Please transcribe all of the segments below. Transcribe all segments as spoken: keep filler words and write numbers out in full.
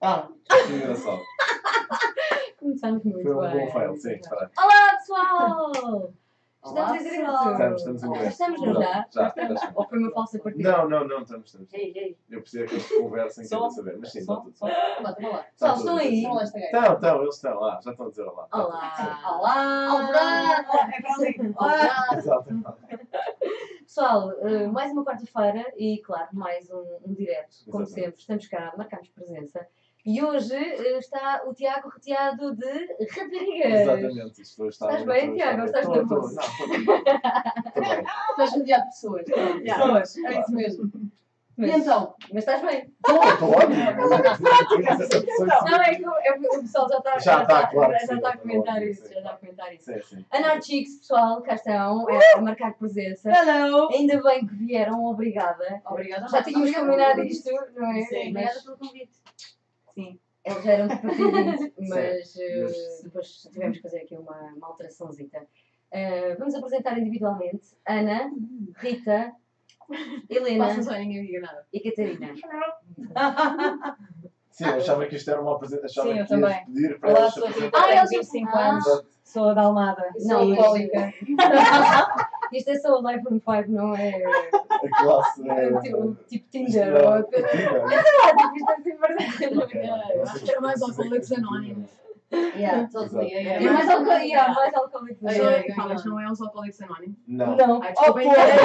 Ah, que engraçado. Começamos muito Foi um bem. bom fail, sim, espera. Olá, pessoal! Estamos Olá, em direto. pessoal. Estamos, estamos em Já direto. estamos, não já? Já, já estamos. Ou foi uma falsa partida? Não, não, não, estamos, estamos. Ei, ei. Eu preciso que eles conversem, Som, quero saber, mas sim, está som, tudo som. certo. Vamos lá, vamos lá. Pessoal, Está estão tudo aí? bem. Vamos lá, esta gaja. Estão, estão, eles estão lá, já estão a dizer olá. Está tudo Olá! Olá! Olá! É para ali. Olá! certo. Exatamente. Pessoal, eh, mais uma quarta-feira e, claro, mais um, um direto. Como Exatamente. sempre, estamos cá, marcamos presença. E hoje eh, está o Tiago rodeado de raparigas. Exatamente, isto hoje está... Estás bem, Tiago, ou estás Estou, estou, nervoso? não, estou bem. Estou bem. Estás rodeado de pessoas. Pessoas, é isso mesmo. E Mas, então? mas estás bem? Estou, estou ótimo. Não, é que o, é que o pessoal já está Já está, claro que já sim, está a já comentar está, isso. sim. Já está a comentar isso. Sim, sim. Anarchix, pessoal, cá estão, é, a marcar presença. Hello! Ainda bem que vieram, obrigada. Obrigada. Já tínhamos combinado isto, não é? Sim, Mas obrigada pelo convite. Sim. eles eram de partido, mas eh, mas- depois tivemos que fazer aqui uma, uma alteraçãozita. Eh, vamos apresentar individualmente Ana, Rita, Helena Passa só, ninguém diga nada. e Catarina. Sim, eu achava que isto era uma apresentação. Sim, eu Achava que ias também. pedir para Olá, elas sou a se Rita, Ah, tenho eles- vinte e cinco ah. anos, apresentarem. sou da Almada, Não, sou alcoólica. Isto é só o Live from Five, não é A classe. eh, eh, tipo, tipo isto Tinder. não- Ou... Tinder. Ah, isto é assim verdade. Ok. Eu acho que era mais Alcoólicos Anónimos. Yeah, Todo Exato. dia. é mais alcoólico, yeah, mais alcoólico. Ai, ai, ai, Mas não é os Alcoólicos Anónimos? Não. Não. Ai, desculpa,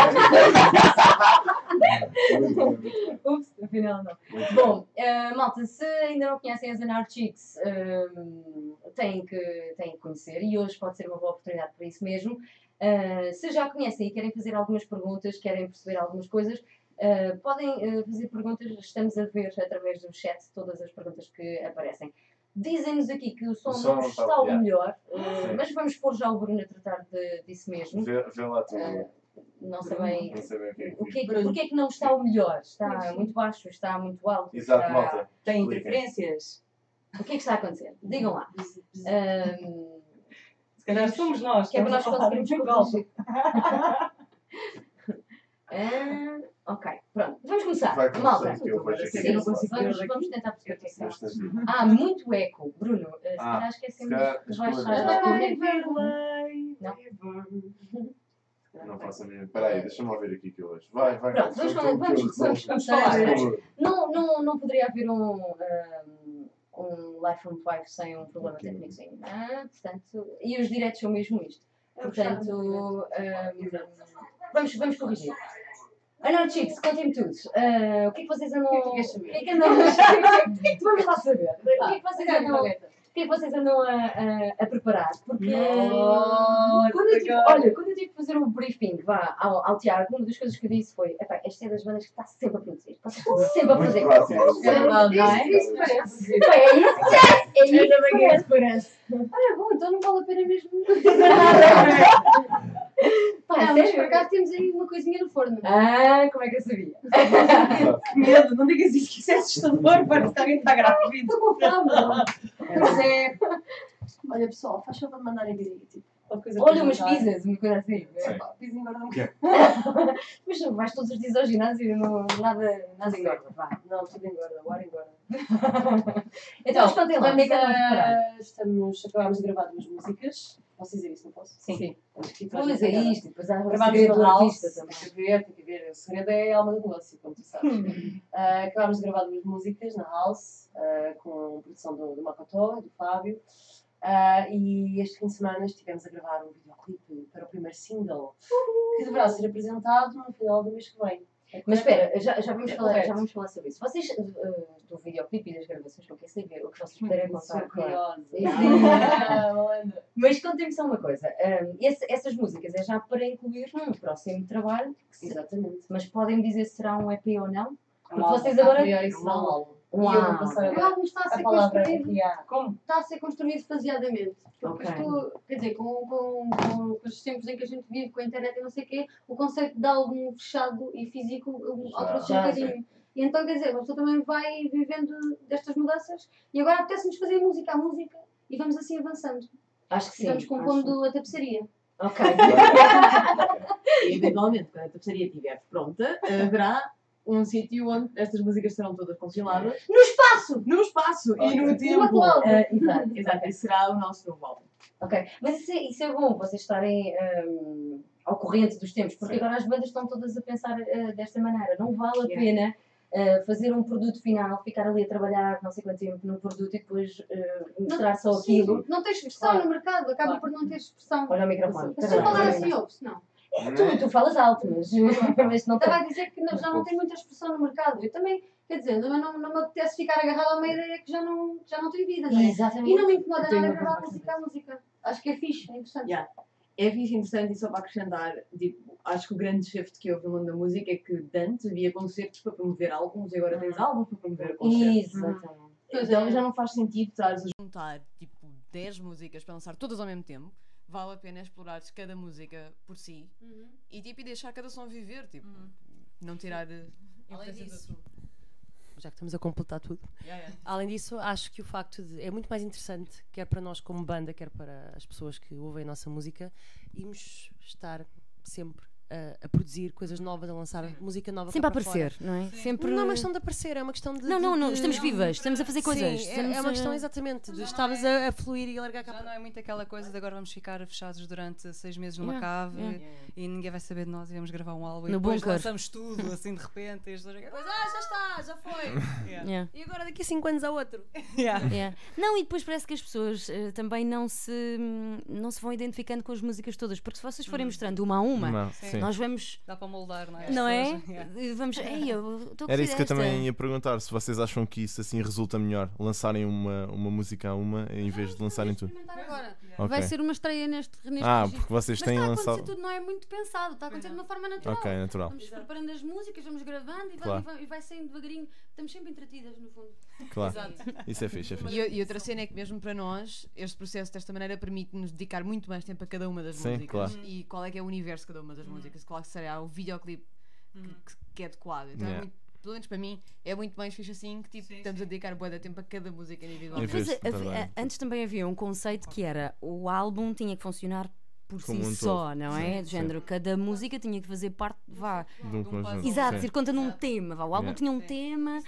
Oh, ups, afinal não. Bom, eh, malta, se ainda não conhecem as Anarchix, uh, têm, que, têm que conhecer e hoje pode ser uma boa oportunidade para isso mesmo. Eh, se já conhecem e querem fazer algumas perguntas, querem perceber algumas coisas, eh, podem eh, fazer perguntas, estamos a ver através do chat todas as perguntas que aparecem. Dizem-nos aqui que o som, O som não não está está- o yeah. melhor, eh, Sim. mas vamos pôr já o Bruno a tratar de, disso mesmo. Vê, vê lá tu. Eh, não sei bem Não sei bem o que é que o que é que, Bruno. porque é que não está o melhor. Está muito baixo, está muito alto. Exato, está... malta. Tem Expliquem. interferências? O que é que está a acontecer? Digam lá. Ahm, Se calhar somos nós. que é para nós estamos a falar conseguirmos em golpe. corrigir. Ah, ok, pronto. Vamos começar. Vai começar, Malta. que eu vejo aqui. Sim, não consigo vamos, ver aqui. vamos tentar perceber o que é que Mas está. tens de- Ah, muito eco. Bruno, eh, se Ah, calhar se esquecemos calhar de as baixar coisas- a Ai, volume. verlei. Não. Não faço a minha. Espera aí, deixa-me ouvir aqui que eu vejo. Vai, vai. Pronto, vamos, que eu- vamos, que eu vamos, vamos resolvo. começar. Por favor. Não, não, não poderia haver um, um, um Live from Five sem um problema Ok. técnico. Sim. Ah, portanto, e os diretos são mesmo isto. Portanto, um, vamos, vamos corrigir. Anarchix, contem-me tudo. Ah, o que é que vocês andam... O que é que queres saber? O que é que andam... Vamos lá saber. O que é que vocês andam... O que é que vocês andam a, a, a preparar? Porque Nossa, quando eu tive, agora. olha, quando eu tive que fazer o briefing vá, ao, ao Tiago, uma das coisas que eu disse foi: epá, esta é das bandas que está sempre a produzir, vocês estão sempre a Muito fazer. próximo. É verdade, não é? Isso, isso parece. Bem, é isso, é isso. Ainda bem que é parece. isso parece. Olha, bom, então não vale a pena mesmo dizer nada. Pá, Não, mas por sério? acaso temos aí uma coisinha no forno. Ah, como é que eu sabia? Que medo, não digas isso que isso é assustador, parece que alguém está grávido. Estou com fome. Mas é. Olha pessoal, faz favor de mandarem vir aí, tipo, uma coisa Olha, para umas jantar. pizzas, uma coisa assim. Sim. pá, piso engorda um Que- Mas vais todos os dias ao ginásio e não, nada, nada engorda. Vá. Não, tudo engorda, o ar engorda. Então, mas contem lá, o que é que andam a preparar? ah, estamos, acabámos de gravar duas músicas. Posso dizer isso, não posso? Sim. Temos que ir para Pois a é gente isto, depois há o Gravámos segredo no do artista House, também. tem que ver, tem que ver. O segredo é a alma do negócio, como tu sabes. Ah, acabámos de gravar duas músicas na House, ah, com a produção do, do Makoto e do Fábio. Ah, e este fim de semana estivemos a gravar um videoclipe para o primeiro single, que deverá ser apresentado no final do mês que vem. É Mas correto? espera, já, já, vamos É falar, já correto. vamos falar sobre isso. Vocês, uh, do videoclipe e das gravações, não quer saber o que vocês puderem Sou contar. Claro. curiosa. Sim. Ah, malandra. Mas contem-me só uma coisa. um, esse- essas músicas é já para incluir num próximo trabalho, que se- Exatamente. mas podem dizer se será um E P ou não? Porque Malta, vocês agora- a priori será um álbum. E eu vou Uau! passar O agora álbum está a a ser palavra construído, aqui à... Como? está a ser construído faseadamente. Porque Ok. isto, quer dizer, com, com, com, com os tempos em que a gente vive, com a internet e não sei o quê, o conceito de álbum fechado e físico um, Já. alterou-se um Já, bocadinho. E então, quer dizer, a pessoa também vai vivendo destas mudanças e agora apetece-nos fazer música a música e vamos assim avançando. Acho que E sim. vamos acho. compondo a tapeçaria. Ok. E eventualmente, quando a tapeçaria estiver pronta, haverá um sítio onde estas músicas serão todas compiladas. No espaço! No espaço! espaço e no tempo. atual. Ah, exato, exato. Esse será o nosso novo álbum. Ok, mas isso é, isso é bom, vocês estarem hum, ao corrente dos tempos, porque Sim. agora as bandas estão todas a pensar uh, desta maneira. Não vale a Yeah. pena uh, fazer um produto final, ficar ali a trabalhar não sei quanto tempo no produto e depois uh, mostrar só Sim, aquilo. não tens expressão Claro. no mercado, acaba Claro. por não ter expressão. Olha o microfone. Se eu falar assim, ouve-se, não. É, tu, tu falas alto, mas, mas não Estava tem. a dizer que não- já não tem muita expressão no mercado. Eu também, quer dizer, também não, não me apetece ficar agarrado a uma ideia que já não, já não tem vida, não é? Exatamente. E não me incomoda Tenho nada uma gravar coisa música a música. Acho que é fixe, é interessante. Yeah. É fixe, interessante, e só para acrescentar, tipo, acho que o grande shift que houve no mundo da música é que antes havia concertos para promover álbuns e agora tens álbuns para promover concertos. Exatamente. Pois Então é. já não faz sentido estares a juntar tipo dez músicas para lançar todas ao mesmo tempo, vale a pena explorar cada música por si Uhum. e tipo e deixar cada som viver, tipo, não tirar eh, Além influências da disso- sua. Já que estamos a completar tudo. Yeah, yeah. Além disso, acho que o facto de. É muito mais interessante, quer para nós como banda, quer para as pessoas que ouvem a nossa música, irmos estar sempre a, a produzir coisas novas, a lançar música nova. Sempre a cá para fora. aparecer, não é? Sempre. Não é uma questão de aparecer, é uma questão de. Não, não, de- não, de- estamos vivas, estamos a fazer coisas. Sim, é, estamos é uma a- questão exatamente de estarmos a, a fluir e a largar cá Já para. não é muito aquela coisa de agora vamos ficar fechados durante seis meses numa Yeah, cave yeah. e ninguém vai saber de nós e vamos gravar um álbum e No depois bunker. lançamos tudo assim de repente e as pessoas ficam, ah, já está, já foi. Yeah. Yeah, E agora daqui a cinco anos há outro. Yeah. yeah. Não, e depois parece que as pessoas eh, também não se, hum, não se vão identificando com as músicas todas, porque se vocês forem mostrando uma a uma, Não, Sim. sim. nós vamos. Dá para moldar, não é? Não As é? pessoas, yeah. Eh, Vamos. Ei, eu estou a Era curtir isso que eu esta. também ia perguntar, se vocês acham que isso assim resulta melhor, lançarem uma, uma música a uma em vez de lançarem tudo. Agora, Ok. vai ser uma estreia neste, neste Ah, registro. porque vocês Mas têm está a acontecer lançado. tudo, não é muito pensado, está a acontecer de uma forma natural. Ok, natural. Vamos preparando as músicas, vamos gravando e vai, Claro. e vai, e vai saindo devagarinho. Estamos sempre entretidas, no fundo. Claro. Isso é fixe, é fixe. E, e outra cena é que mesmo para nós, este processo desta maneira permite-nos dedicar muito mais tempo a cada uma das Sim, músicas. claro. E qual é que é o universo de cada uma das músicas, qual é que será o videoclipe que, que- que é adequado. Então Yeah. é muito, pelo menos para mim, é muito mais fixe assim que tipo, estamos a dedicar bué de tempo a cada música individualmente. Em vez Mas de havia- também. antes também havia um conceito que era o álbum tinha que funcionar por Como si um só, todo. não Sim, é? Do sim. género, cada música tinha que fazer parte, vá. De um conjunto. Exato, Sim. ir conta num tema, vá. O álbum Yeah. tinha um tema.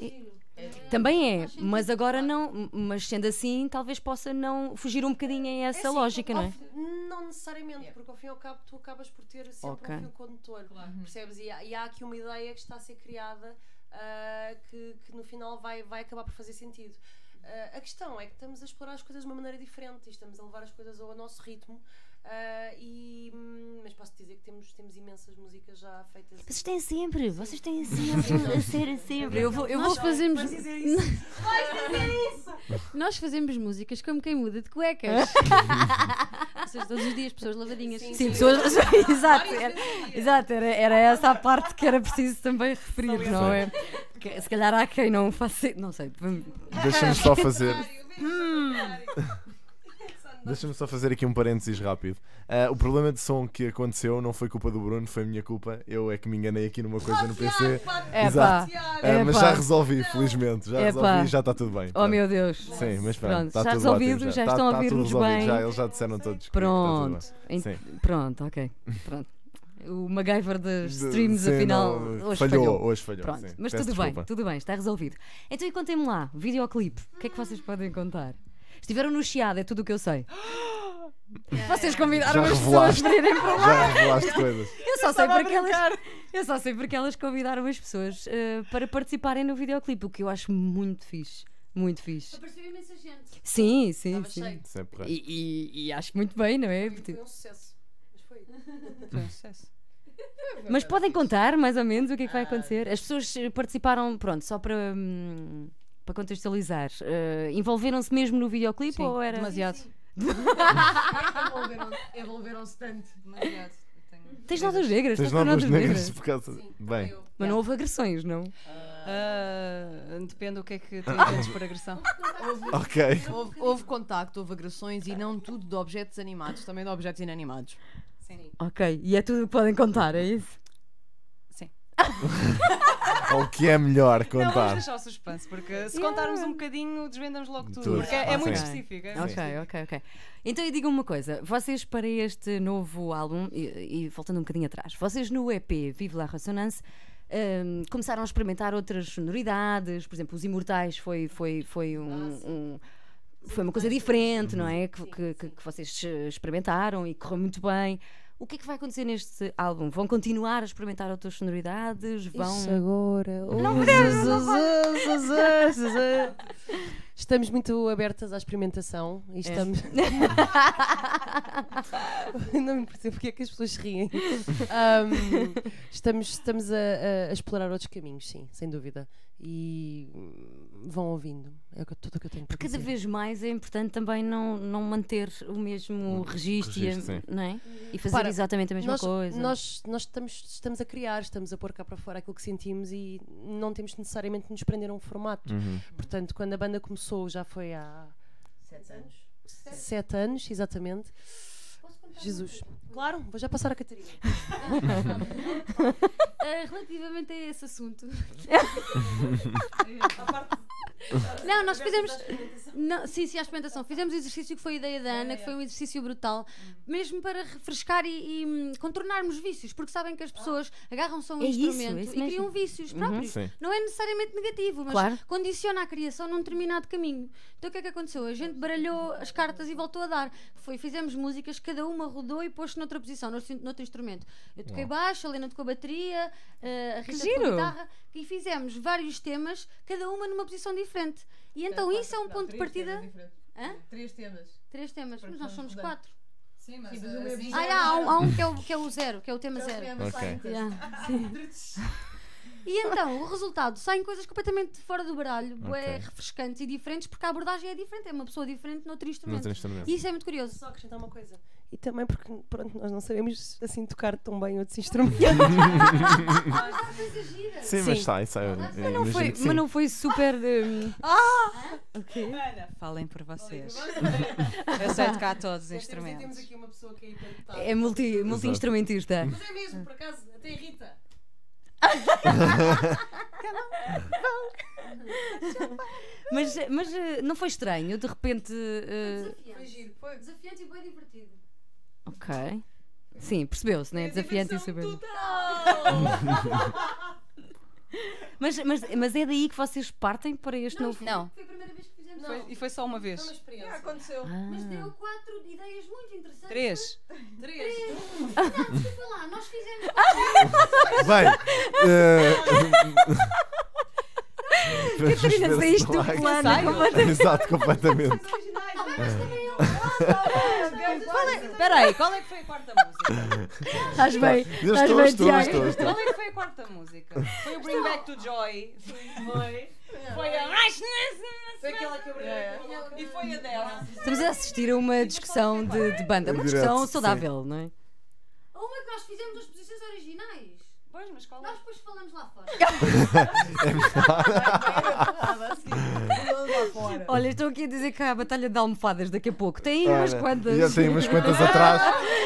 É Também é, mas agora não, mas sendo assim, talvez possa não fugir um bocadinho a essa É assim, lógica, ao não é? fi- Não necessariamente, porque ao fim e ao cabo tu acabas por ter sempre Ok. um fio condutor, percebes? E há, e há aqui uma ideia que está a ser criada ah, que, que no final vai, vai acabar por fazer sentido. Ah, a questão é que estamos a explorar as coisas de uma maneira diferente e estamos a levar as coisas ao nosso ritmo. ah, e, hum, mas posso dizer que temos, temos imensas músicas já feitas. Vocês têm sempre, vocês têm sempre, a ser sempre. Eu vou, eu vou Nós fazemos, Vais dizer isso. nós fazemos músicas como quem muda de cuecas. Ou seja, todos os dias, pessoas lavadinhas. Sim, Sim, pessoas. Exato, era, exato era, era essa a parte que era preciso também referir, não é? Que, se calhar há quem não faça. Não sei. vamos- Deixa-me só fazer. Hum. Deixa-me só fazer aqui um parênteses rápido. Ah, o problema de som que aconteceu não foi culpa do Bruno, foi minha culpa. Eu é que me enganei aqui numa coisa no P C. É Exato. pá. Ah, É mas pá. já resolvi, felizmente. Já É resolvi pá. e já está tudo bem. Oh Pronto. meu Deus. Sim, mas pronto, Pronto, está já tudo resolvido, ótimo, já Tá- estão a tá tudo ouvir-nos resolvido, bem. Já, eles já disseram todos. que Pronto. está tudo bem. Em- Sim. Pronto, ok. Pronto. O MacGyver das De- streams, sim, afinal, não, hoje falhou, falhou. hoje falhou. Pronto, sim. mas Peço tudo bem, desculpa. tudo bem, está resolvido. Então e contem-me lá, videoclipe, o que é que vocês podem contar? Estiveram no Chiado, é tudo o que eu sei. Vocês convidaram Já as pessoas revelaste. para irem para lá. Já revelaste coisas. Eu só sei porque elas, eu só sei porque elas convidaram as pessoas eh, para participarem no videoclipe, o que eu acho muito fixe. Muito fixe. Apareceu imensa gente. Sim, sim, Estava sim. cheio. Isso é porreiro. E, e- e acho muito bem, não é? Foi, foi um sucesso. Mas foi. Foi um sucesso. Mas podem contar mais ou menos o que é que vai acontecer? As pessoas eh, participaram, pronto, só para, hum, para contextualizar, eh, envolveram-se mesmo no videoclipe Sim, ou era. demasiado. Envolveram- Envolveram-se tanto. Demasiado. Eu tenho- Tens notas negras? Tens Estás com notas notas negras por causa. Bem, Eu. Mas não houve agressões, não? Ah, depende do que é que tu entendes por agressão. ok. Houve, houve contacto, houve agressões e não tudo de objetos animados, também de objetos inanimados. Sim. Ok, e é tudo o que podem contar, é isso? Sim. Ou o que é melhor Não, vamos contar. deixar o suspense, porque se Yeah. contarmos um bocadinho, desvendamos logo tudo. Tudo. Porque é, é Ah, muito sim. específico. É Ok, ok, ok. Então eu digo uma coisa, vocês para este novo álbum, e, e voltando um bocadinho atrás, vocês no E P Vive la Ressonance Um, começaram a experimentar outras sonoridades, por exemplo, os Imortais foi, foi, foi, um, um- foi uma coisa diferente, não é? Que, que, que- que vocês eh, experimentaram e correu muito bem. O que é que vai acontecer neste álbum? Vão continuar a experimentar outras sonoridades? Vão... Isso agora. Não Oh, podemos, Zezé. Estamos muito abertas à experimentação e estamos. Não me percebo porque é que as pessoas se riem. Ahm, estamos estamos a, a- a explorar outros caminhos, sim, sem dúvida. E hum, vão ouvindo. É o que- tudo o que eu tenho para Cada dizer. vez mais é importante também não, não manter o mesmo registro, e a- registro, sim. não é? E fazer Para, exatamente a mesma nós, coisa. Nós, nós estamos, estamos a criar, estamos a pôr cá para fora aquilo que sentimos e não temos necessariamente de nos prender a um formato. Uhum. Portanto, quando a banda começou já foi há Sete anos. sete anos, exatamente. Jesus. Claro, vou já passar a Catarina. Ah, relativamente a esse assunto. Não, nós fizemos. Não, sim, sim, a experimentação. Fizemos o exercício que foi a ideia da Ana, que foi um exercício brutal, mesmo para refrescar e, e, hum, contornarmos vícios, porque sabem que as pessoas agarram-se a um É isso, instrumento é isso e criam mesmo. vícios Uhum. próprios. Sim. Não é necessariamente negativo, mas Claro. condiciona a criação num determinado caminho. Então o que é que aconteceu? A gente baralhou as cartas e voltou a dar. Foi, fizemos músicas, cada uma rodou e pôs-se noutra posição, noutro, noutro instrumento. Eu toquei baixo, a Helena tocou bateria, eh, a Rita tocou giro! guitarra e fizemos vários temas, cada uma numa posição diferente. E então isso é um ponto de partida. Hã? Três temas. Três temas, mas nós somos Mudando. quatro. Sim, mas Sim, mas uma é assim, visão. Ah, há, há um, há um que, é o, que é o zero, que é o tema já os zero. temas Ok. saem todos. Yeah, sim. E então, o resultado, saem coisas completamente fora do baralho, bué, Ok. refrescantes e diferentes, porque a abordagem é diferente, é uma pessoa diferente noutro Não instrumento. tem instrumento. E isso é muito curioso. Só acrescentar uma coisa. E também porque, pronto, nós não sabemos assim tocar tão bem outros instrumentos. Sim, Sim. mas está, isso é. Mas não, imagino foi, que sim. mas não foi super. hum, Ana, falem por vocês. Eu sei tocar todos os Temos instrumentos. aqui uma pessoa que é hiperdotada. É multi- multi-instrumentista. Mas é mesmo, por acaso, até a Rita. Mas, mas eh, não foi estranho, de repente. eh, Foi giro, foi. Desafiante e bem divertido. ok. Sim, percebeu-se, né? Desafiante e super. Mas, mas, mas é daí que vocês partem para este novo. Não, Foi a primeira vez que fizemos. foi- e foi só uma Foi vez. uma experiência. Aconteceu. Mas Ah. deu quatro ideias muito interessantes. Três. Três. Não, desculpa lá, nós fizemos. Bem, eh, Catarina, saíste do Like- plano Ensaio. completamente. Exato, completamente. Espera aí, qual é que foi a quarta música? Estás bem, Eu estás estou, bem, estou, Tiago. estou, estou. Qual é que foi a quarta música? Foi o Bring Back to Joy. Foi. Foi a. Foi aquela que abriu. E foi a dela. Estamos a assistir a uma discussão de, de banda, uma Em discussão direto, saudável, não é? Uma que nós fizemos as posições originais. Pois, mas qual é? Nós depois falamos lá fora. Olha, estou aqui a dizer que há a batalha de almofadas daqui a pouco. Tem umas Olha, quantas. Já tem umas quantas atrás.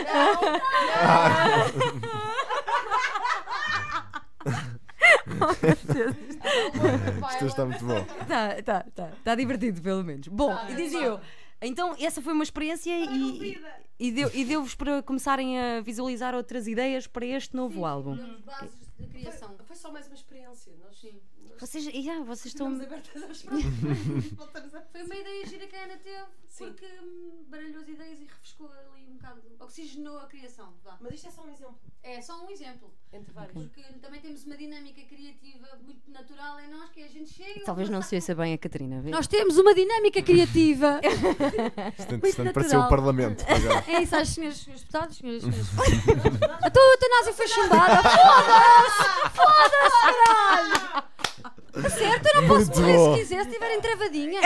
Isto está muito bom. Tá, tá, tá. Está divertido, pelo menos. Bom, e dizia eu. Então, essa foi uma experiência e, e, deu, e deu-vos para começarem a visualizar outras ideias para este novo álbum. Damos bases de criação. Foi só mais uma experiência. Nós, nós Vocês, yeah, vocês estão. estamos abertas às experiências. Voltamos a- Foi uma ideia gira que a Ana teve, Sim. porque hum, baralhou as ideias e refrescou ali um bocado, oxigenou a criação. Vá. Mas isto é só um exemplo, É só um exemplo, entre vários. porque também temos uma dinâmica criativa muito natural em nós, que a gente chega. Talvez não se ouça bem a Catarina. vê? Nós temos uma dinâmica criativa. Isto, entretanto, pareceu natural. o Parlamento. Agora. É isso, às senhoras, senhores deputados, senhoras, senhores. A tua eutanásia foi chumbada. Foda-se! Foda-se, caralho! A certo, eu não posso Muito morrer bom. se quiser, se estiver entravadinha.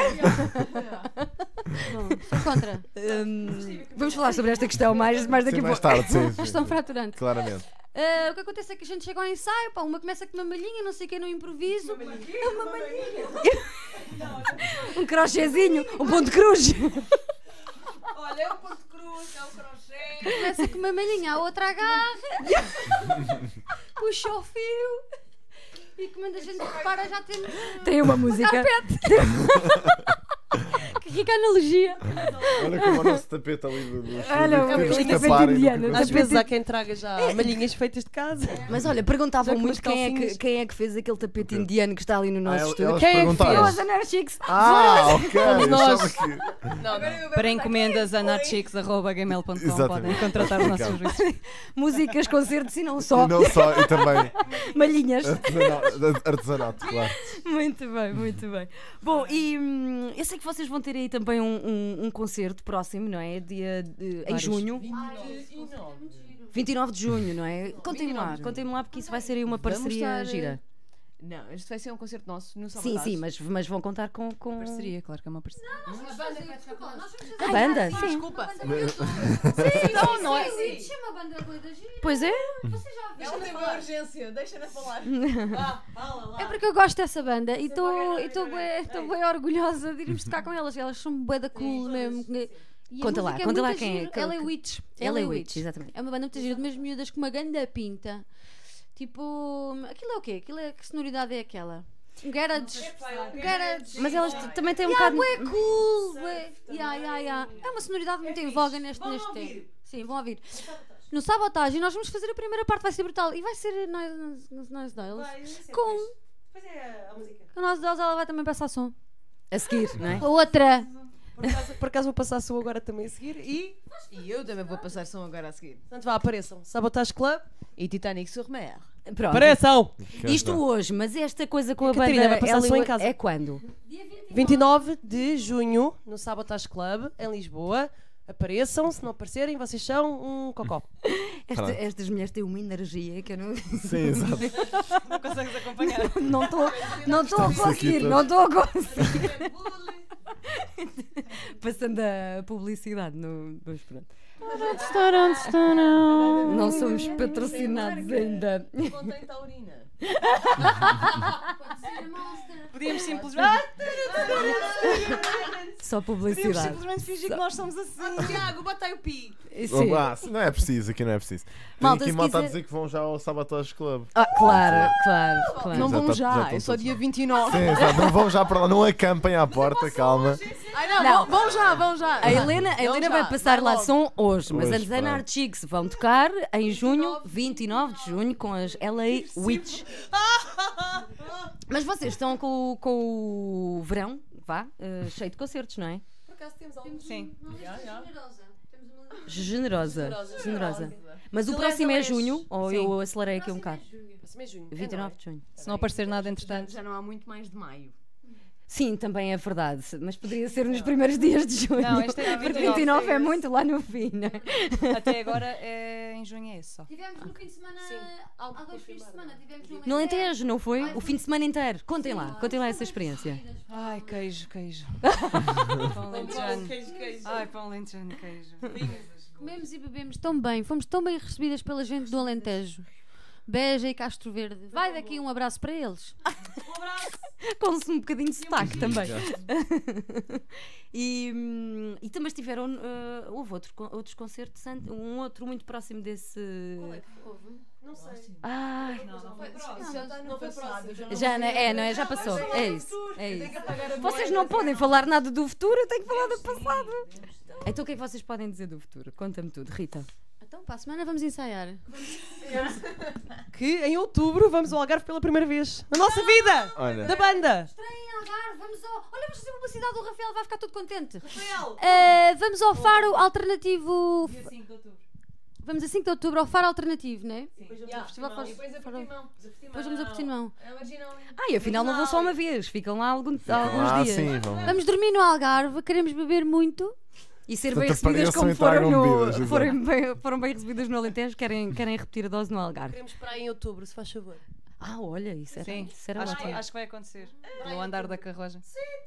Bom, sou contra. Hum, vamos falar sobre esta questão mais, mais daqui Sim, a mais pouco. tarde, sim. sim, Questão sim. fraturante. Claramente. Ah, o que acontece é que a gente chega ao ensaio, pá, uma começa com uma malhinha, não sei quem no improviso. Uma malhinha. Um crochêzinho, um ponto de cruz. Olha, é o ponto cruz, é o crochê. Começa com uma malhinha, a outra agarra, puxa o fio. E quando a gente repara, já temos. Tem uma música. Que Que analogia. Olha como o nosso tapete ali do, do estúdio, Olha, que o temos que tapete tapar e indiano. nunca Às conseguimos. vezes há quem traga já malhinhas feitas de casa. Mas olha, perguntavam Já com muito umas quem é, que, calcinhas. quem é que fez aquele tapete indiano que está ali no Ah, nosso el- estúdio. elas Quem é que perguntaram. Os Anarchics. Ah, ok. Fomos eu nós. achava que- Não, não. Para encomendas anarchics arroba gmail ponto com Exatamente. podem contratar os nossos Obrigado. serviços. Músicas, concertos e não só. E não só, e também Malhinhas. artesanato, artesanato, claro. Muito bem, muito bem. Bom, e hum, eu sei que vocês vão ter aí também um, um, um concerto próximo, não é? Dia de- em Vários. junho. vinte e nove de junho, não é? Contem-me lá, contem-me lá porque isso vai ser aí uma Vamos parceria estar, gira. Não, este vai ser um concerto nosso no Sim, Sabotage. sim, mas, mas vão contar com. com... Parceria, claro que é uma parceria. A banda, sim. Desculpa. Não, não é. Chama a banda Rui da Gira. Pois é. Vocês já viram? Ela tem uma urgência, deixa-na falar. Vá, fala lá. É porque eu gosto dessa banda e estou bem orgulhosa de irmos tocar com elas. Elas são bué da cool mesmo. E a Conta lá, música é conta lá muito quem é. gira. que- L A Witch. L A Witch, exatamente. É uma banda muito gira, de umas miúdas com uma ganda pinta. Tipo, aquilo é o quê? Aquilo é, que sonoridade é aquela? Um garage. Um garage. Mas elas t- também têm um Yeah, bocado. bué cool, bué. Yeah, yeah, yeah. É uma sonoridade muito em voga neste, neste tempo. Sim, vão ouvir. No Sabotage, e nós vamos fazer a primeira parte, vai ser brutal. E vai ser Nós Nós Doyles. Com Pois é, a música. o nosso Doyles, ela vai também passar som. A seguir, não é? A outra. Por acaso, por acaso vou passar a sua agora também a seguir e. E eu também vou passar som agora a seguir. Portanto, vá, apareçam. Sabotage Club. E Titanic sur Mer. Pronto. Apareçam! Isto hoje, mas esta coisa com a, A Catarina banda vai passar L A som em Witch casa. é quando? vinte e nove de junho, no Sabotage Club, em Lisboa. Apareçam, se não aparecerem, vocês são um cocó. Esta- Pronto. estas mulheres têm uma energia que eu não Sim, exato. Não consegues acompanhar. não estou não estou a Estamos aqui conseguir, todos. não estou a conseguir. Passando a publicidade no. Mas pronto. Não somos patrocinados ainda. Contém taurina. Podíamos simplesmente, Só podíamos publicidade. simplesmente fingir que nós somos assim. Ah, Tiago, bota aí o pi. Sim. Ah, sim, não é preciso, aqui não é preciso. Tem Malta, aqui se malta a quiser- dizer que vão já ao Sabotage Club. Ah, claro, claro, claro. Não Já vão tá- já, já estão é só todos dia lá. vinte e nove. Sim, exato. Não vão já para lá, não acampem à porta, calma. Ai não, Não. Vão, vão já, vão já. A Helena, a Vão Helena já, vai passar lá logo. som hoje, mas Hoje, antes a pronto. Anarchics vão tocar em junho, vinte e nove de junho, com as L A Witch. Mas vocês estão com, o- com o verão, vá, eh, cheio de concertos, não é? Por acaso temos algo. Sim. Generosa, Generosa. generosa. Mas o Celeste próximo é Leste. junho, ou Sim. eu acelerei aqui um bocado? Próximo é junho. vinte e nove de junho. Se não aparecer nada entretanto. Já não há muito mais de maio. Sim, também é verdade, mas poderia ser nos primeiros dias de junho. Não, este é Porque vinte e nove. vinte e nove é muito lá no fim, não é? Até agora é em junho é esse só. Tivemos no fim de semana. Algo Há dois fins de confirmado. semana. Tivemos no No Alentejo, não foi? O fim de semana inteiro. Contem lá, contem lá essa experiência. Ai, queijo, queijo. Pão lentejano. Queijo, queijo. Ai, pão lentejano, queijo. Comemos e bebemos tão bem, fomos tão bem recebidas pela gente do Alentejo. Beja e Castro Verde. Vai daqui um abraço para eles. Com um bocadinho de sotaque também. e, hum, e também estiveram. eh, houve outro, con- outros concertos, an- um outro muito próximo desse. Não sei. Ah, Não foi próximo. Já está no passado. já não é, não é? Já passou. É isso. É isso. Vocês não podem falar nada do futuro, eu tenho que falar do passado. Então o que é que vocês podem dizer do futuro? Conta-me tudo, Rita. Então, para a semana vamos ensaiar. Que em outubro vamos ao Algarve pela primeira vez. Na nossa vida! Olha, Da banda! Em Algarve, vamos ao. Olha, vamos fazer publicidade do Rafael, vai ficar todo contente. Rafael! Eh, vamos ao Faro Alternativo. Vamos a cinco de outubro ao Faro Alternativo, não é? Festival Faro- Faro- Depois vamos a Portimão. Ah, e afinal não vão só uma vez, ficam lá algum, alguns ah, dias. sim, vão. Vamos dormir no Algarve, queremos beber muito. E ser Portanto, bem recebidas apareçam como e tragam foram, no, bebidas, exato. foram, bem, foram bem recebidas no Alentejo, querem, querem repetir a dose no Algarve. Queremos parar em outubro, se faz favor. Ah, olha, isso era, Sim, isso era acho, que, ótimo. acho que vai acontecer. No andar da carruagem.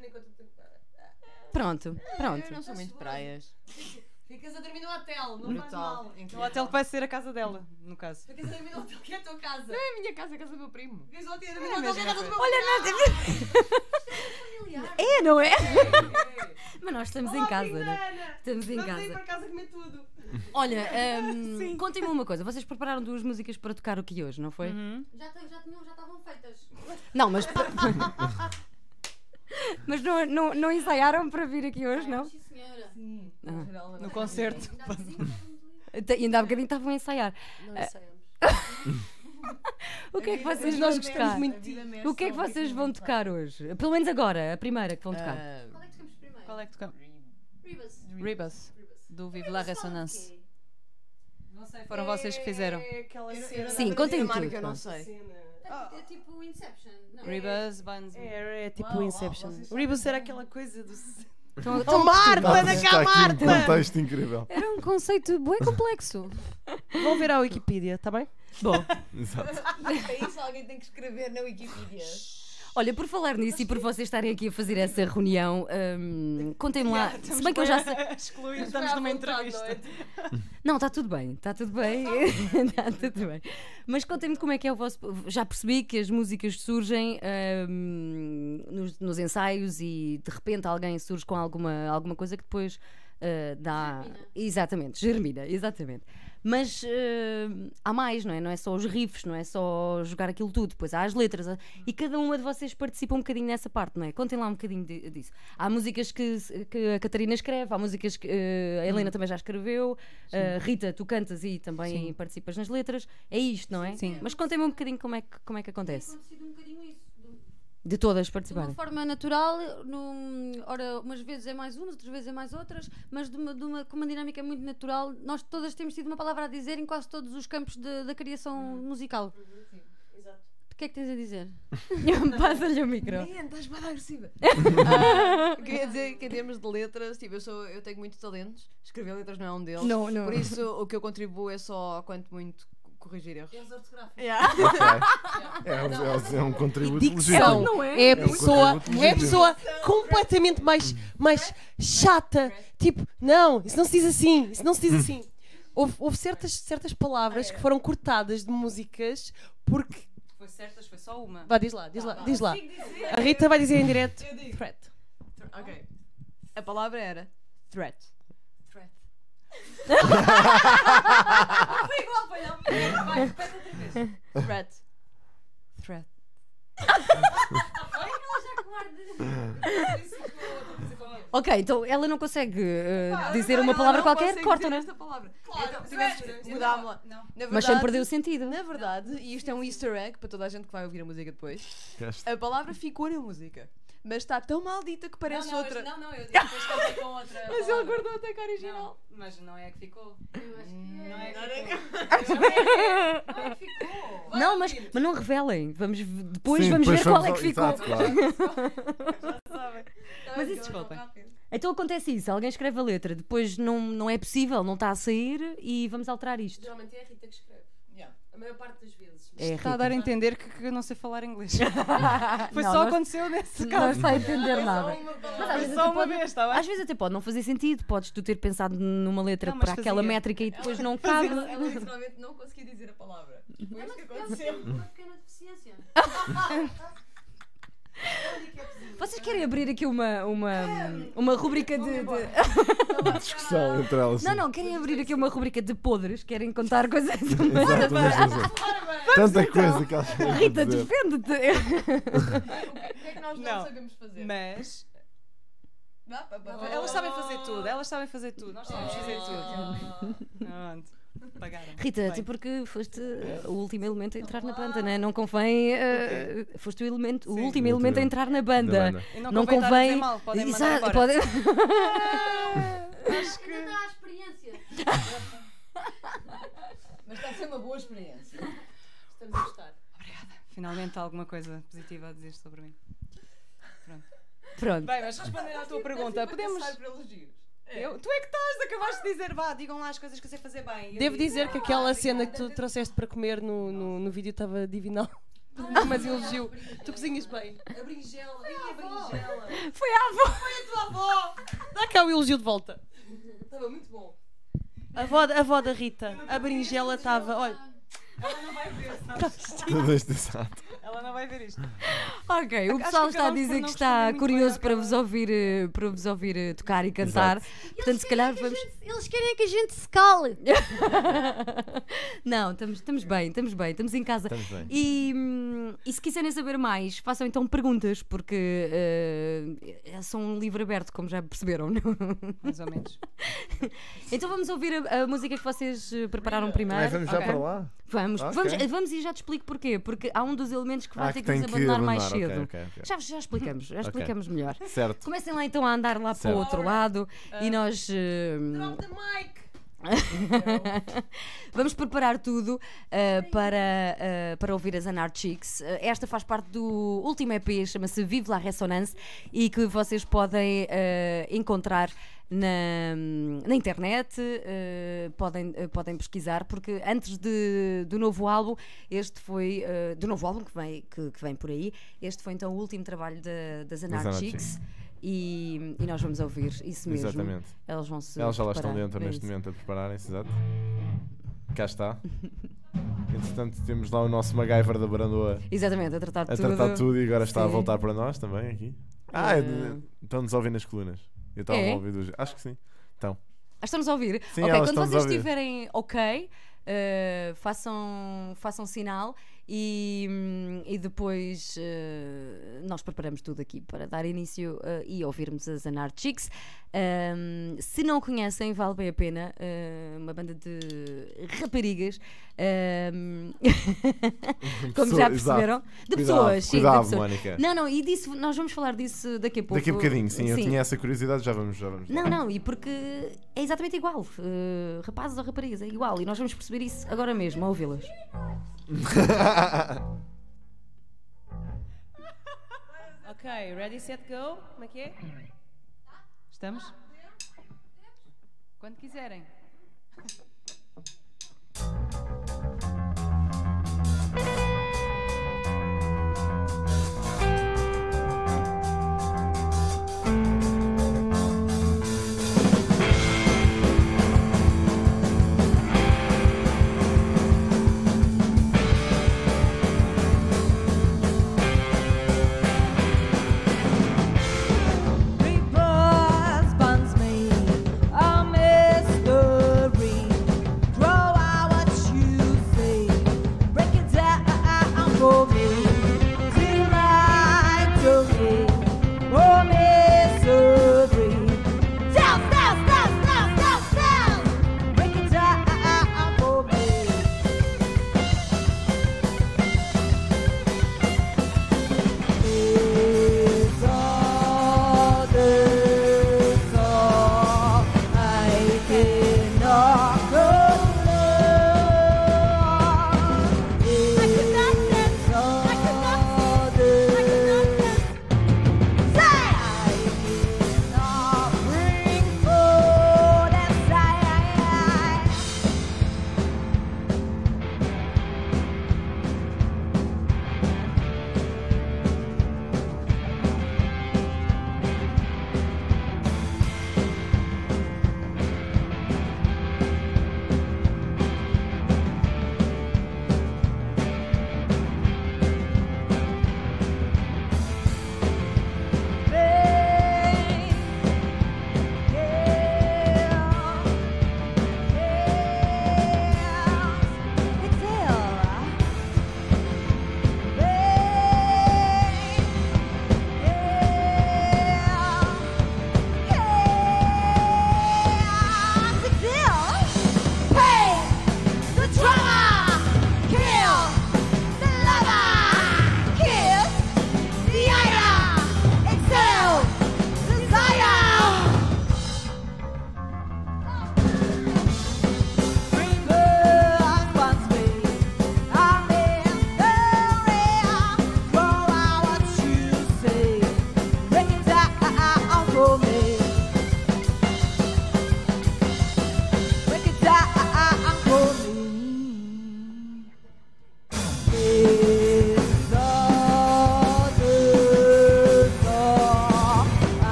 Pronto, pronto. Eu não sou muito de praias. Ficas a dormir no hotel, não No faz tal. mal. O hotel que vai ser a casa dela, no caso. Ficas a dormir no hotel, que é a tua casa. É a minha casa, a casa do meu primo. Ficas a dormir no hotel, que é a casa do meu Olha, nós... É, não é? Mas nós estamos em casa, não é? Estamos em Vamos aí casa. para casa comer tudo. Olha, hum, contem-me uma coisa. Vocês prepararam duas músicas para tocar aqui hoje, não foi? Uhum. Já, já, tinham, já estavam feitas. Não, mas... Mas não, não, não ensaiaram para vir aqui hoje, não? Sim, senhora. Sim, Ah. no concerto. Até- Ainda há bocadinho estavam a ensaiar. Não Ah. ensaiamos. O que é que vocês nós vão gostamos tocar? muito de O que é que vocês vão tocar hoje? Pelo menos agora, a primeira que vão tocar. Ah, Qual é que tocamos primeiro? qual é que tocamos? Ribas. Ribas, do Vive La Ressonance. Não sei, foram vocês que fizeram. É aquela cena Sim, da contem Dinamarca, tudo, eu não pá. sei. É, é tipo Inception. Não. Ribas, Bands. É, é tipo Uau, Inception. uau, vocês O Ribus era aquela coisa do. Estão- Oh, estão- Marta, Está- anda está cá, aqui um Marta! contexto incrível. Era um conceito bem complexo. Vão ver a Wikipedia, está bem? Bom, Exato. Para isso alguém tem que escrever na Wikipedia. olha, por falar nisso e por vocês estarem aqui a fazer essa reunião, hum, contem-me lá. Se bem que eu já sei. Excluídos, estamos numa entrevista. Não, está tudo bem, está tudo bem. Está tudo bem. Mas contem-me como é que é o vosso. Já percebi que as músicas surgem hum, nos, nos ensaios e de repente alguém surge com alguma, alguma coisa que depois ah, dá. Germina. Exatamente, germina, exatamente. Mas ah, há mais, não é? Não é só os riffs, não é só jogar aquilo tudo, depois há as letras ah, e cada uma de vocês participa um bocadinho nessa parte, não é? Contem lá um bocadinho de- disso. Há músicas que, que a Catarina escreve, há músicas que ah, a Helena também já escreveu, ah, Rita, tu cantas e também Sim. participas nas letras, é isto, não é? Sim. Mas contem-me um bocadinho como é que, como é que Tem acontece, acontecido um bocadinho isso. do- de todas De uma participarem. forma natural, num, ora, umas vezes é mais umas, outras vezes é mais outras, mas de uma, de uma, com uma dinâmica muito natural. Nós todas temos tido uma palavra a dizer em quase todos os campos de- da criação musical. Exato. O que é que tens a dizer? Passa-lhe o micro. Man, estás bem agressiva. Ah, queria dizer que em termos de letras, tipo, eu, sou, eu tenho muitos talentos. Escrever letras não é um deles. Não, não. Por isso, o que eu contribuo é só, quanto muito, corrigir erros. Erros ortográficos. Yeah. Ok. É, um- é um contributo Dicção. legítimo. Não é? É a É um pessoa, contributo é a legítimo. pessoa completamente mais, mais chata. Tipo, não, isso não se diz assim, isso não se diz assim. Houve, houve certas, certas palavras que foram cortadas de músicas porque. Foi certas, foi só uma. Vá, diz lá, diz lá, diz lá. A Rita vai dizer em direto. Threat. Ok. A palavra era threat. Threat. Foi igual, foi não? Vai, repete outra vez. Threat. Threat. Ok, então ela não consegue uh, Pá, dizer não, uma ela palavra não qualquer, consegue corta, dizer né? esta palavra. Claro, Então, threat. tivemos que mudar-me. Não. Na Mas verdade, sempre perdeu o sentido. Na verdade, e isto é um easter egg para toda a gente que vai ouvir a música depois, Este- a palavra ficou na música. Mas está tão maldita que parece não, não, outra. eu- Não, não, eu depois cantei com outra. Mas ele palavra. guardou até com a original. Não, mas não é a que ficou. Eu acho que Não é é. a que ficou. Não é a que ficou. Não, mas, mas não revelem. Vamos, v- depois Sim, vamos depois ver qual é vamos- que ficou. Exato, claro. Mas isso, desculpem. Então acontece isso, alguém escreve a letra, depois não, não é possível, não está a sair e vamos alterar isto. Geralmente é a Rita que escreve. Yeah. A maior parte das vezes. É, Está a Rita. dar a entender que, que eu não sei falar inglês. Foi Não, só nós- aconteceu nesse Não caso. está a entender nada. Uma Mas palavra. às Foi vezes só até uma pode- vez, está bem? Às vezes até pode não fazer sentido, podes tu ter pensado numa letra Não, mas para aquela fazia. métrica e depois não Ela, cabe. ela literalmente não conseguia dizer a palavra. Foi É isso que uma, aconteceu. uma pequena deficiência. Vocês querem abrir aqui uma, uma, uma rubrica de. de- Discussão entre elas. Não, não, querem abrir aqui uma rubrica de podres, querem contar coisas. Exato, mesmo assim. Tanta coisa que elas têm a Rita, dizer. defende-te! O que é que nós não, Não. sabemos fazer? Mas Vá, pá, pá, pá. elas sabem fazer tudo, elas sabem fazer tudo, nós sabemos fazer Oh. tudo. Pronto. Pagaram. Rita, Bem. tu porque foste uh, o último elemento a entrar na banda, né? Não convém. uh, Foste o, elemento, o Sim. último O elemento a último. entrar na Da banda. banda. E não, Não convém. estar a dizer convém. mal, podem mandar Exato, embora. pode- Acho que. Ainda está a experiência. Mas está a ser uma boa experiência. Estamos a gostar. Finalmente há alguma coisa positiva a dizer sobre mim. Pronto. Bem, mas respondendo à tua pergunta, podemos. Passar por elogios. Eu, tu é que estás, acabaste de dizer, vá, digam lá as coisas que eu sei fazer bem. E eu Devo disse, dizer que "Ah, aquela obrigada." cena que tu trouxeste para comer no, no, no vídeo estava divinal. Mas elogio. Tu cozinhas bem. A berinjela. Ai, a berinjela. Foi a avó! Foi a tua avó. Dá cá o elogio de volta. Estava muito bom. A avó, a avó da Rita. A berinjela estava. Olha, Ela não vai ver, senão. Tudo isto exato. Ela não vai ver isto. Ok, o Acho pessoal que está a acabamos por dizer não que está responder muito curioso bem para àquela- vos ouvir, eh, para vos ouvir eh, tocar e cantar. Portanto, se calhar vamos. Eles querem que a gente se cale. Não, estamos, estamos bem, estamos bem, estamos em casa. Estamos bem. E, hum, e se quiserem saber mais, façam então perguntas, porque eh, são um livro aberto, como já perceberam. Não? Mais ou menos. Então vamos ouvir a, a música que vocês eh, prepararam primeiro. Ah, vamos já Ok? para lá? Vamos, Ok. vamos, eh, vamos e já te explico porquê. Porque há um dos elementos que vai Ah, ter que que nos tem que abandonar mais abandonar, cedo. ok, ok, ok. Já, já explicamos, já Ok. explicamos melhor. Certo. Comecem lá então a andar lá para Certo. o outro lado e nós. eh, Drop the mic! Vamos preparar tudo uh, para, uh, para ouvir as Anarchics. Uh, esta faz parte do último E P, chama-se Vive la Ressonance, e que vocês podem uh, encontrar na, na internet, uh, podem, uh, podem pesquisar, porque antes de, do novo álbum, este foi uh, do novo álbum que vem, que, que vem por aí, este foi então o último trabalho de, das Anarchics. E, e nós vamos ouvir isso mesmo. Exatamente. Elas vão se Elas já lá estão preparar dentro para neste isso. momento a prepararem-se, exato. Cá está. Entretanto, temos lá o nosso MacGyver da Brandoa Exatamente, a tratar de a tudo. tratar tudo e agora está a Sim. voltar para nós também aqui. Ah, é Eh. de- estão-nos a ouvir nas colunas. Eu estava É? a ouvir dos... Acho que sim. Então, Ah, estão-nos a ouvir? Sim, ok, elas quando estão-nos vocês a ouvir. estiverem ok, eh, façam, façam sinal e, hum, e depois eh, nós preparamos tudo aqui para dar início eh, e ouvirmos as Anarchics. Um, se não conhecem, vale bem a pena. eh, uma banda de raparigas. um, como Pessoa- já exato. perceberam? De Cuidado, pessoas, sim, de cuidado, pessoas. Mónica. Não, não, e disso, nós vamos falar disso daqui a pouco. Daqui a bocadinho, sim, eu tinha essa curiosidade, já vamos, já vamos. Não, não, e porque é exatamente igual. Uh, rapazes ou raparigas, é igual. E nós vamos perceber isso agora mesmo, a ouvi-las. Ok, ready, set, go. Como é que é? Estamos? Quando quiserem. Bonds me a mystery. Draw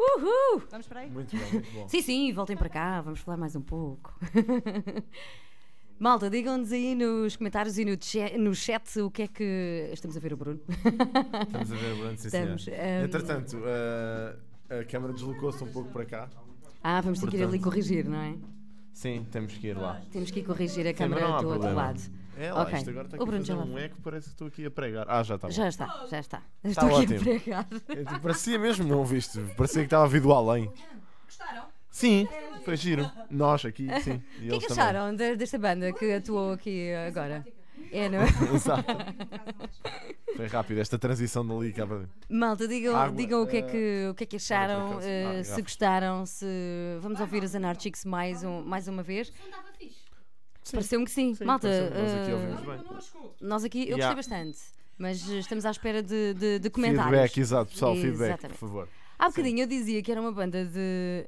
Uhul! Vamos para aí? Muito bom, muito bom. Sim, sim, voltem para cá, vamos falar mais um pouco. Malta, digam-nos aí nos comentários e no chat, no chat o que é que. Estamos a ver o Bruno. Estamos a ver o Bruno, sim, Estamos, senhor. um, Entretanto, uh, a câmara deslocou-se um pouco para cá. Ah, vamos ter que ir ali Portanto- corrigir, não é? Sim, temos que ir lá. Temos que ir corrigir a Sim, mas não câmara há do outro problema. lado. É lá, Ok. isto agora está O aqui a Bruno já fazer lá um foi. eco, parece que estou aqui a pregar. Ah, já está bom. Já está, já está. Está Estou aqui ótimo. a pregar. É, parecia mesmo, não viste? Parecia que estava a vir do além. Gostaram? Sim, foi giro. Nós aqui, sim. E O que é eles que também. acharam de- desta banda que atuou aqui agora? É, não é? Exato. Foi rápido esta transição dali cá para. Malta, digam, Água, digam o, que é eh, que, o que é que acharam, acaso. eh, Ah, se garrafas. gostaram, se vamos ouvir as Anarchics mais, um, mais uma vez. Pareceu-me que sim. Sim, Malta, pareceu- nós aqui eh, ouvimos bem. nós aqui, eu Yeah. gostei bastante, mas eh, estamos à espera de, de, de comentários. Feedback, exato, pessoal, feedback, por Exatamente. favor. Há bocadinho eu dizia que era uma banda de.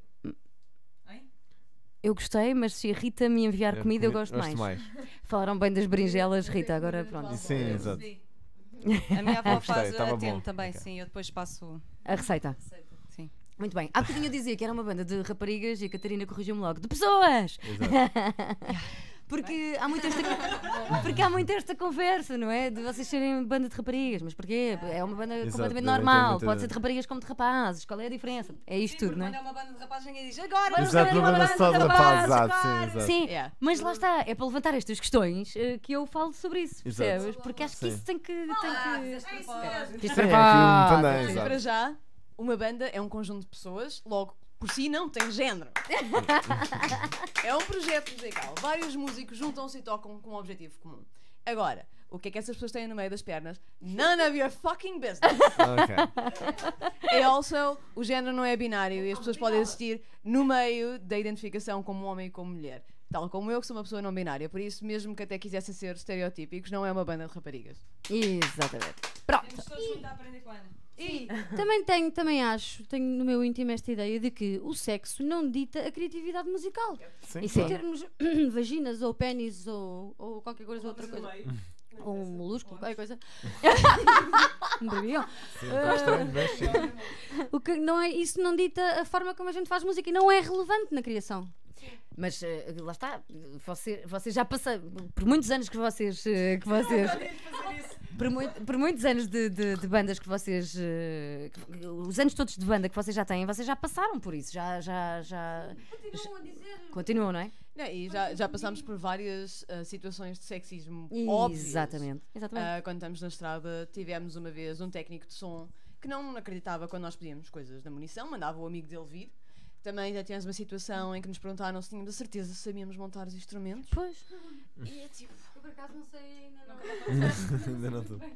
Eu gostei, mas se a Rita me enviar É, comida, eu comi- gosto mais. mais. Falaram bem das berinjelas, Rita, agora pronto. Sim, exato. A minha avó Gostei, faz estava atento bom. também, Ok. sim. Eu depois passo. A receita. Sim. Muito bem. Há bocadinho eu dizia que era uma banda de raparigas e a Catarina corrigiu-me logo. De pessoas! Exato. Porque há muito esta, porque há muito esta conversa, não é? De vocês serem banda de raparigas. Mas porquê? É uma banda Exato, completamente devem ter normal. muita- Pode ser de raparigas como de rapazes. Qual é a diferença? É isto tudo, não Quando é? é uma banda de rapazes, ninguém diz agora. Vamos Exato, fazer uma banda só de rapazes, exato, sim, exato. Sim, Yeah. mas lá está, é para levantar estas questões eh, que eu falo sobre isso, Exato. percebes? Porque acho que Sim. isso tem que. Tem que... Isto Isto É, é aqui um verdade. pandém, Sim, exato. para já, uma banda é um conjunto de pessoas, logo por si não tem género. É um projeto musical. Vários músicos juntam-se e tocam com um objetivo comum. Agora, o que é que essas pessoas têm no meio das pernas? None of your fucking business. Ok. E also, o género não é binário e as pessoas podem existir no meio da identificação como homem e como mulher. Tal como eu, que sou uma pessoa não binária. Por isso, mesmo que até quisessem ser estereotípicos, não é uma banda de raparigas. Exatamente. Pronto. todos muito a aprender com a Ana. E também tenho, também acho, tenho no meu íntimo esta ideia de que o sexo não dita a criatividade musical. Sim, Isso é. claro. Termos vaginas ou pênis ou, ou qualquer coisa, outra coisa. Ou um molusco, qualquer coisa. Um embrião. Sim, está estranho, mas sim. O que não é, isso não dita a forma como a gente faz música e não é relevante na criação. Mas eh, lá está, você, vocês já passaram, por muitos anos que vocês. eh, que vocês por, mui- por muitos anos de, de- de bandas que vocês. eh, que- os anos todos de banda que vocês já têm, vocês já passaram por isso. Já. já, já Continuam a dizer. continuam, não é? Não, e já, já passámos por várias ah, situações de sexismo óbvias. Exatamente. Exatamente. Ah, quando estamos na estrada, tivemos uma vez um técnico de som que não acreditava quando nós pedíamos coisas da munição, mandava o amigo dele vir. Também já tivemos uma situação em que nos perguntaram se tínhamos a certeza se sabíamos montar os instrumentos. Pois. E é tipo, Eu por acaso não sei ainda não. Ainda não estou.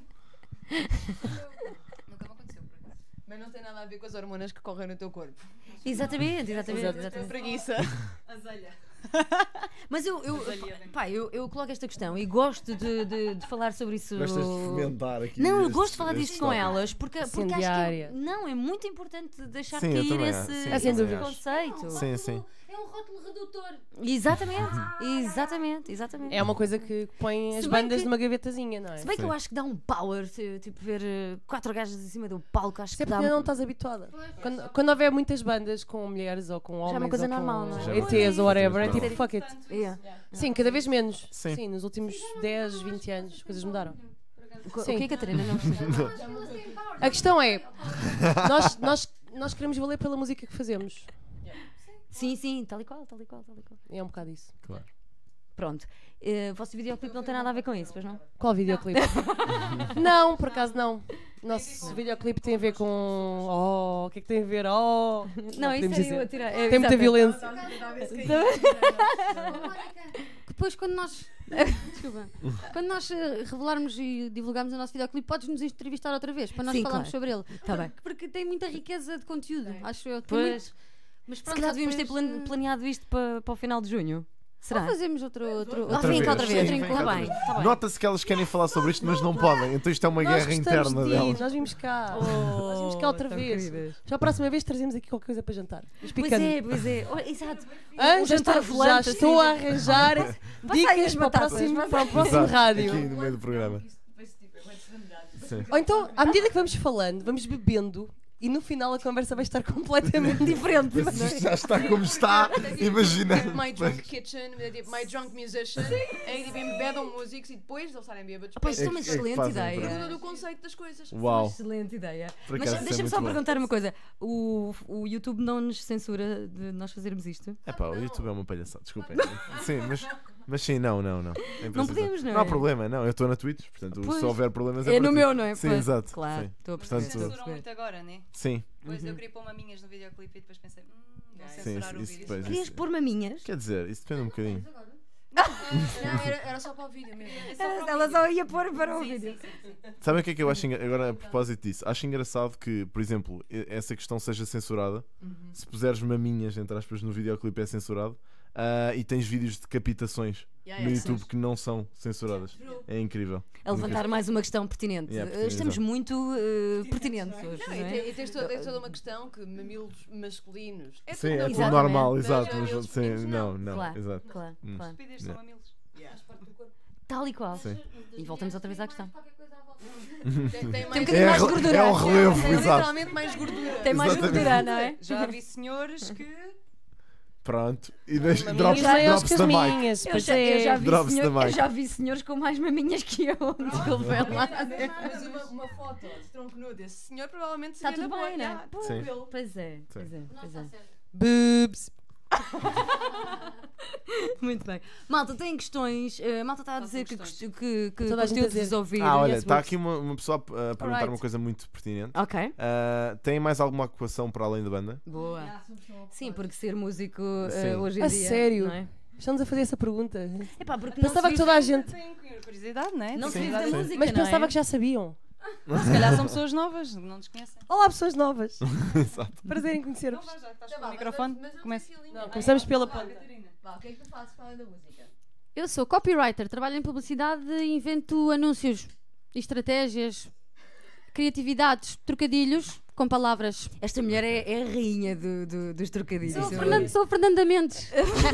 Nunca me aconteceu, por acaso. mas não tem nada a ver com as hormonas que correm no teu corpo. Exatamente, exatamente. Exato. exatamente. Preguiça. Azelha. Mas eu, eu, pá, eu, eu coloco esta questão e gosto de, de, de falar sobre isso. Gostas de fomentar aqui. Não, eu estes- gosto de falar estes disto com tópicos. elas porque, porque acho que Incendiária. é, não, é muito importante deixar Sim, eu cair também esse, acho. Sim, esse eu também acho. conceito. Sim, sim. É um rótulo redutor. Exatamente, exatamente, exatamente. É uma coisa que põe as Se bem bandas que- numa gavetazinha, não é? Se bem que Sim. eu acho que dá um power, se- tipo, ver eh, quatro gajas em cima do palco, acho Isso é que porque dá ainda não um... estás habituada. Quando, quando houver muitas bandas com mulheres ou com homens Já é uma coisa ou com normal, não é? Já é uma E Tês ou whatever, é coisa tipo fuck it. Yeah. Sim, cada vez menos. Sim. Sim, nos últimos dez, vinte anos as coisas mudaram. O que- o Sim. que é, Catarina? Não percebi. A questão é, nós, nós, nós queremos valer pela música que fazemos. Sim, sim, tal e qual, tal e qual, tal e qual. É um bocado isso. Claro. Pronto. Eh, o vosso videoclipe não tem nada a ver com isso, pois não? Qual videoclipe? Não, por acaso não. Nosso videoclipe tem a ver com. Oh, o que é que tem a ver? Oh! Não, isso podemos é eu dizer. a tirar. é, Tem muita exato. violência. Depois, quando nós. Desculpa. Quando nós eh, revelarmos e divulgarmos o nosso videoclipe, podes-nos entrevistar outra vez para nós Sim, falarmos claro. sobre ele. Tá bem. Porque tem muita riqueza de conteúdo, acho eu. Tem Pois. muito- Mas Se pronto, calhar só devíamos ter depois, plan- eh, planeado isto para, para o final de junho. Ou Será? fazemos outro. outro Ah, vem cá outra vez. Sim, Está vem cá bem, outra vez. está bem. Nota-se que elas querem falar sobre isto, mas não podem. Então isto é uma Nós guerra gostamos interna de ir, delas. nós vimos cá. Oh, Nós vimos cá outra tão vez. queridas. Já a próxima vez trazemos aqui qualquer coisa para jantar. Pois Explicando. é, pois é. Oh, exato. Ah, Um já jantar estou, já volante, estou assim. a arranjar aí as dicas para o batatas, próximo, passa para o próximo Exato, rádio. Aqui no meio do programa. Sim. Ou então, à medida que vamos falando, vamos bebendo e no final a conversa vai estar completamente diferente. Mas isto já está como está, imagina. My Drunk Kitchen, tipo, My Drunk Musician, em tipo, embedam músicos e depois eles estarem bêbados. Ah, pá, isto é É uma que- é que excelente fazem, ideia. Muda do conceito das coisas. Uau. Excelente ideia. Por Mas acaso, isso é deixa-me muito só bom. perguntar uma coisa. O, o YouTube não nos censura de nós fazermos isto? É pá, o YouTube é uma palhaçada, desculpem. Sim, mas, mas sim, não, não, não. É impossível. podemos, não Não há é? problema, não. Eu estou na Twitch, portanto, Pois. se houver problemas é É para no ti. meu, não é? Sim, Pois, exato. Claro, sim. estou a Mas perceber. censuram Portanto, muito agora, né? sim, Depois eu Uhum. queria pôr maminhas no videoclipe e depois pensei, hum, vou É. sim, censurar isso, o isso vídeo. depois. Querias Isso, pôr maminhas? quer dizer, isso depende um bocadinho. Não, era, era só para o vídeo mesmo. Ela só ia pôr para o vídeo. Sabem o que é que eu acho engra... agora a propósito disso? Acho engraçado que, por exemplo, e- essa questão seja censurada. Se puseres maminhas, entre aspas, no videoclipe é censurado. Ah, e tens vídeos de decapitações Yeah, no yeah, YouTube que não são censuradas. É incrível. A levantar mais uma questão pertinente. Yeah, Uh, pertinente, Estamos exato. muito uh, pertinentes hoje. Não, Não e, é? tem- e tens, to- tens toda uma questão que mamilos masculinos. É Sim, é tudo tudo Exatamente. normal, Mas exato. Mas, mamilos sim, femininos, não, não. não, Claro. exato. Claro, Hum. claro. Estupidez Yeah. são mamilos. Tal e qual. Sim. E voltamos outra vez à questão. Tem, tem um mais, bocadinho mais É, gordura. é o relevo, tem exato. literalmente mais gordura. Tem mais Exatamente. gordura, não é? Já vi senhores que. Pronto. E deixa, Maminhas drops, maiores drops que da as mic. minhas. Eu pois já, eu, já é. vi Drops senhor- da mic. eu já vi senhores com mais maminhas que eu. Desculpem lá. Mas uma, uma foto de tronco nu desse senhor provavelmente Está seria tudo na boa. bem, não é? Yeah, Pois, Sim. Pois é, pois é, pois é. Boobs. Muito bem. Malta, tem questões. uh, malta está a Façam dizer que, questões. gost- que, que Toda a gente a gostou de dizer. vos ouvir. Ah, olha, Yes, está books. aqui uma, uma pessoa a perguntar Alright. uma coisa muito pertinente. Ok, Ah, tem mais alguma ocupação para além da banda? boa. Sim, porque ser músico uh, Sim. hoje em A dia. sério? Não é? Estamos a fazer essa pergunta. Epá, porque Pensava não que se toda a vive- gente. Tenho curiosidade, não é? Não se Sim, vive da sim. música, Mas não pensava é? que já sabiam. Se calhar são pessoas novas, não nos conhecem. Olá, pessoas novas. Exato. Prazer em conhecer-vos. já que estás Tá com bom, o mas- microfone, mas eu começa. tenho Não, linha. começamos pela Vá, ponta. Catarina. Vá, o que é que tu fazes para além da música? Eu sou copywriter, trabalho em publicidade e invento anúncios, estratégias, criatividades, trocadilhos com palavras. Esta mulher é, é a rainha do, do- dos trocadilhos. Sou, eu- Fernando, sou a Fernanda Mendes.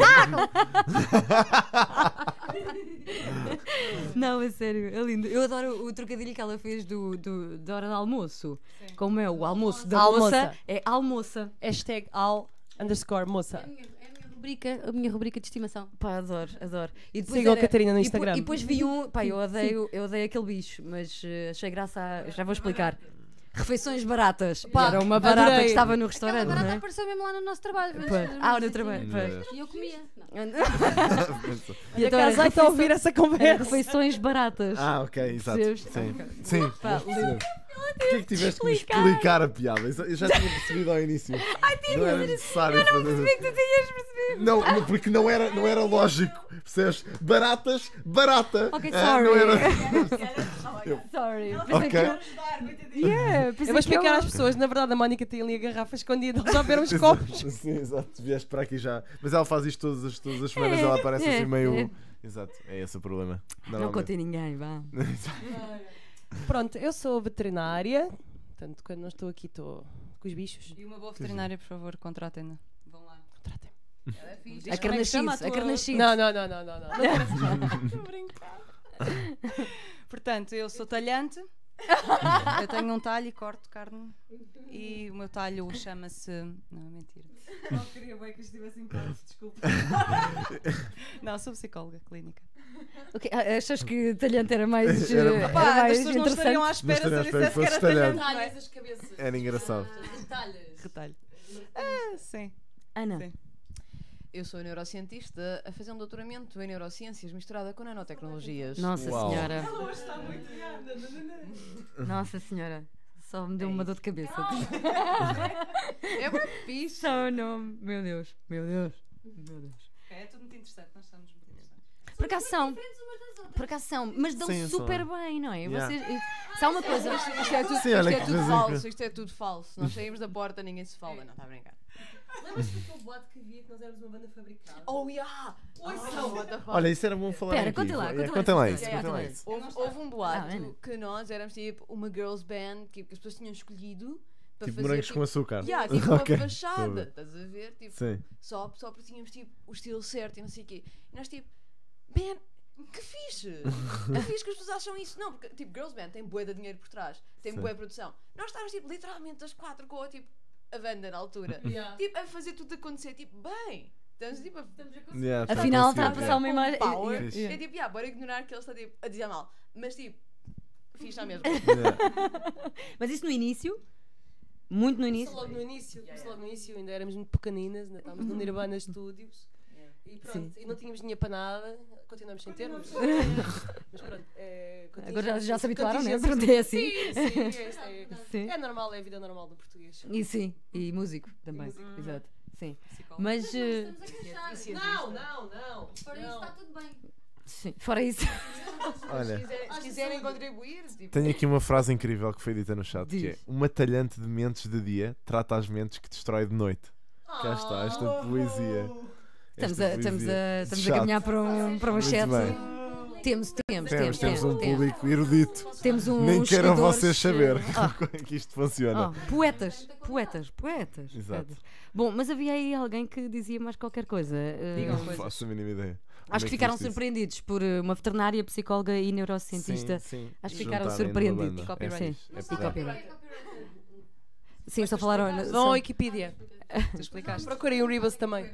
Não, é sério, é lindo. Eu adoro o trocadilho que ela fez do, do, da hora do almoço. Como é o almoço da Almoça. moça, é almoça. Hashtag al underscore moça. É a minha, é a minha rubrica, a minha rubrica de estimação. Pá, adoro, adoro. E depois Sigam a era- Catarina no e depois- Instagram. E depois vi um, pá, eu odeio, eu odeio aquele bicho, mas eh, achei graça, a, já vou explicar. Refeições baratas. Pá, Era uma barata adorei. que estava no Aquela restaurante, barata não é? apareceu mesmo lá no nosso trabalho. mas- Pois. mas Ah, não no sei trabalho, se- pois. E eu comia. Não. E E então era casa está a ouvir essa era conversa. refeições baratas. Ah, ok, exato. Percebes? Sim, sim. Pá, já percebi. Porquê é que tiveste que me explicar. explicar a piada? Eu já tinha percebido ao início. Não era necessário fazer. que tu tinhas percebido. Não, não, porque não era, não era lógico. Percebes? Baratas, barata. Ok, Ah, sorry. não era... Sorry. Ok. Yeah, Eu pensei vou que explicar às pessoas, na verdade a Mónica tem ali a garrafa escondida, eles já beberam os copos. Sim, exato. Vieste para aqui já. Mas ela faz isto todas as, todas as semanas. Ela aparece é, assim meio. é. Exato, é esse o problema. Não Normalmente. contei ninguém, vá. Pronto, eu sou veterinária, portanto quando não estou aqui estou com os bichos. E uma boa veterinária, por favor, contratem-na. Vão lá. Tratem. Ela é fixe. A carnachice, a carnachice. Não, não, não, não, não, não. Estou a brincar. Portanto, eu sou talhante. Eu tenho um talho e corto carne. E o meu talho chama-se. Não, mentira. Não queria bem que estivesse em casa, desculpa. Não, sou psicóloga clínica. Ok, ah, achas que talhante era mais, Era- eh, era Pá, as mais pessoas não estariam à interessante? espera Não se eu estariam à dissesse que espera era que fosse talhante. Detalhas as cabeças. Era engraçado. Detalhes. Retalho. Ah, sim. Ana, Sim. Eu sou neurocientista a fazer um doutoramento em neurociências misturada com nanotecnologias. Nossa Uau. Senhora. Nossa Senhora. Só me deu uma dor de cabeça. É muito fixe. Só o nome. Meu Deus, meu Deus. Meu Deus. Ok, é tudo muito interessante, nós estamos muito interessantes. Por acaso são. Por acaso são. Mas dão Sim, super são. bem, não é? Yeah. Vocês, se há uma coisa. Isto é tudo, Sim, isto olha é que tudo vez em falso, quando. isto é tudo falso. Nós saímos da porta, ninguém se fala. Não, está a brincar. Lembras-te daquele boato que havia que nós éramos uma banda fabricada? Oh, yeah! Oh, what the fuck? Olha, isso era bom falar. Pera, aqui. conta lá, É, conta lá contem lá essa isso. história, Contem lá conta lá isso. Houve, houve um boato Ah, Ana. que nós éramos tipo uma girls band que, que as pessoas tinham escolhido para Tipo fazer morangos tipo, com açúcar. yeah, tipo Ok, uma estou a fachada, ver. estás a ver? Tipo, Sim. só, só porque tínhamos tipo o estilo certo e não sei o quê. E nós tipo, man, Que fixe! Que fixe que as pessoas acham isso. Não, porque tipo, Girls Band tem bué de dinheiro por trás, tem Sim. bué de produção. Nós estávamos tipo, literalmente as quatro com tipo, a Wanda na altura, Yeah. tipo, a fazer tudo acontecer, tipo, bem. Estamos tipo a. Yeah, tá Afinal, está a conseguir, passar uma imagem. Power. Fixe. É tipo, yeah, bora ignorar que ele está tipo, a dizer mal. Mas tipo, fixe à mesma. yeah. Mas isso no início? Muito no Começou início? logo no início, começou logo no início, ainda éramos muito pequeninas, ainda estávamos no Nirvana Studios. E pronto, e não tínhamos dinheiro para nada, continuamos sem ter, mas, mas pronto. É, Agora já, já se habituaram, né? contingência- Pronto, é assim. Sim, sim, é, isso é, Sim. é normal, é a vida normal do português. E sim, e músico também. músico. Exato. Sim. Psicólogo. Mas, eh, Estamos a queixar. Sim. Não, não, não. Fora isso não. está tudo bem. sim, fora isso. Se Olha, quiserem, se quiserem contribuir, tipo, tenho aqui uma frase incrível que foi dita no chat, que é: Diz. uma talhante de mentes de dia trata as mentes que destrói de noite. Cá está, esta poesia. Estamos Esta a, estamos poesia. a, estamos a Chat. caminhar para um, para um Muito chat. bem. Temos, temos, Temos, temos, temos um temos. público erudito. Temos um, Nem uns queiram seguidores, vocês saber ah, como é que isto funciona. oh, poetas, poetas, poetas. Exato. poetas. Bom, mas havia aí alguém que dizia mais qualquer coisa. Eh, Digam Não coisas. faço a mínima ideia. Como Acho é que ficaram isto disse? surpreendidos por eh, uma veterinária, psicóloga e neurocientista. Sim, sim. Acho que ficaram Juntarem numa surpreendidos. banda. Copyright. É fixe, é E pesado. copyright. Sim, só falaram. Vão só- à Wikipedia. Tu explicaste. Procurem o Rebus também.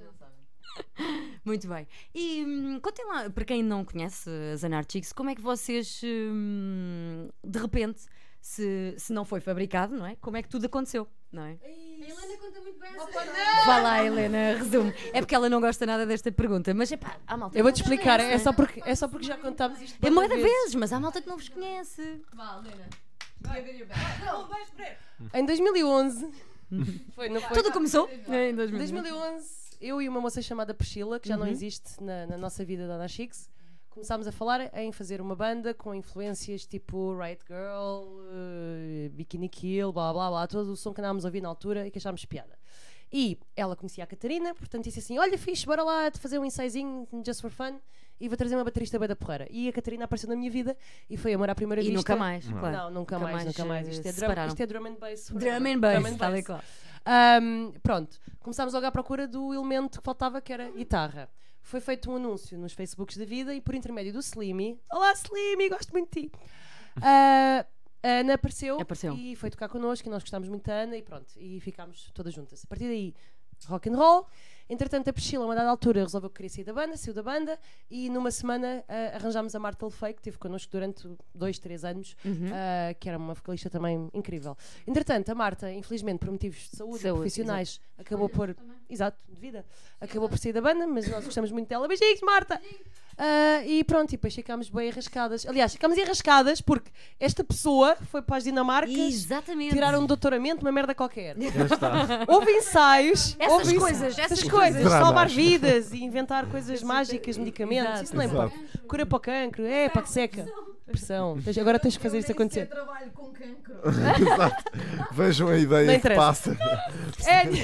Muito bem. E hum, contem lá, para quem não conhece as Anarchics, como é que vocês, hum, de repente, se, se não foi fabricado, não é? Como é que tudo aconteceu, não é? A Helena conta muito bem essa Vai lá, Helena, resume. É porque ela não gosta nada desta pergunta, mas é pá, há malta. Eu que vou-te não explicar, conhece. é só porque, é só porque já contámos isto. É moeda tantas vezes, mas há malta que não vos conhece. Vá, Helena. não, vai esperar. Em dois mil e onze, foi, não foi? Tudo começou em Em dois mil. dois mil e onze, eu e uma moça chamada Priscila, que já não Uhum. existe na, na nossa vida da Anarchics, começámos a falar em fazer uma banda com influências tipo Riot Girl, eh, Bikini Kill, blá blá blá, todo o som que andávamos a ouvir na altura e que achámos piada. E ela conhecia a Catarina, portanto disse assim: olha, fixe, bora lá fazer um ensaizinho just for fun e vou trazer uma baterista bem da porreira. E a Catarina apareceu na minha vida e foi amor à primeira E vista. nunca mais, Não. claro. Não, nunca, Nunca mais, mais, nunca mais. eh, Isto é, se drum, separaram. isto é drum and bass. Drum forever. and bass, Drum and está bem bass. claro. Ahm, pronto, começámos logo à procura do elemento que faltava, que era a guitarra. Foi feito um anúncio nos Facebooks da vida e por intermédio do Slimy. Olá Slimy, gosto muito de ti. Ah, a Ana apareceu, Apareceu. e foi tocar connosco e nós gostámos muito da Ana e pronto, e ficámos todas juntas. A partir daí, rock and roll. Entretanto, a Priscila, a uma dada altura, resolveu que queria sair da banda, saiu da banda e numa semana ah, arranjámos a Marta Lefei, que esteve connosco durante dois, três anos, Uhum. ah, que era uma vocalista também incrível. Entretanto, a Marta, infelizmente, por motivos de saúde, Saúde, profissionais, acabou por. Exato, de vida. Acabou por sair da banda, mas nós gostamos muito dela. Beijinhos, Marta! Ah, e pronto, e depois ficámos bem arrascadas. Aliás, ficámos enrascadas porque esta pessoa foi para as Dinamarcas, Exatamente. tiraram um doutoramento, uma merda qualquer. Já está. Houve ensaios, Essas houve ensa- coisas, essas essas coisas. coisas, Dramas. salvar vidas e inventar coisas mágicas, medicamentos, Exato. isso não Exato. importa. Cura para o cancro, é para que seca. Pressão. Tens- Agora tens que fazer isto acontecer. Trabalho com cancro. Exato. Vejam a Não ideia que interessa. passa. Any-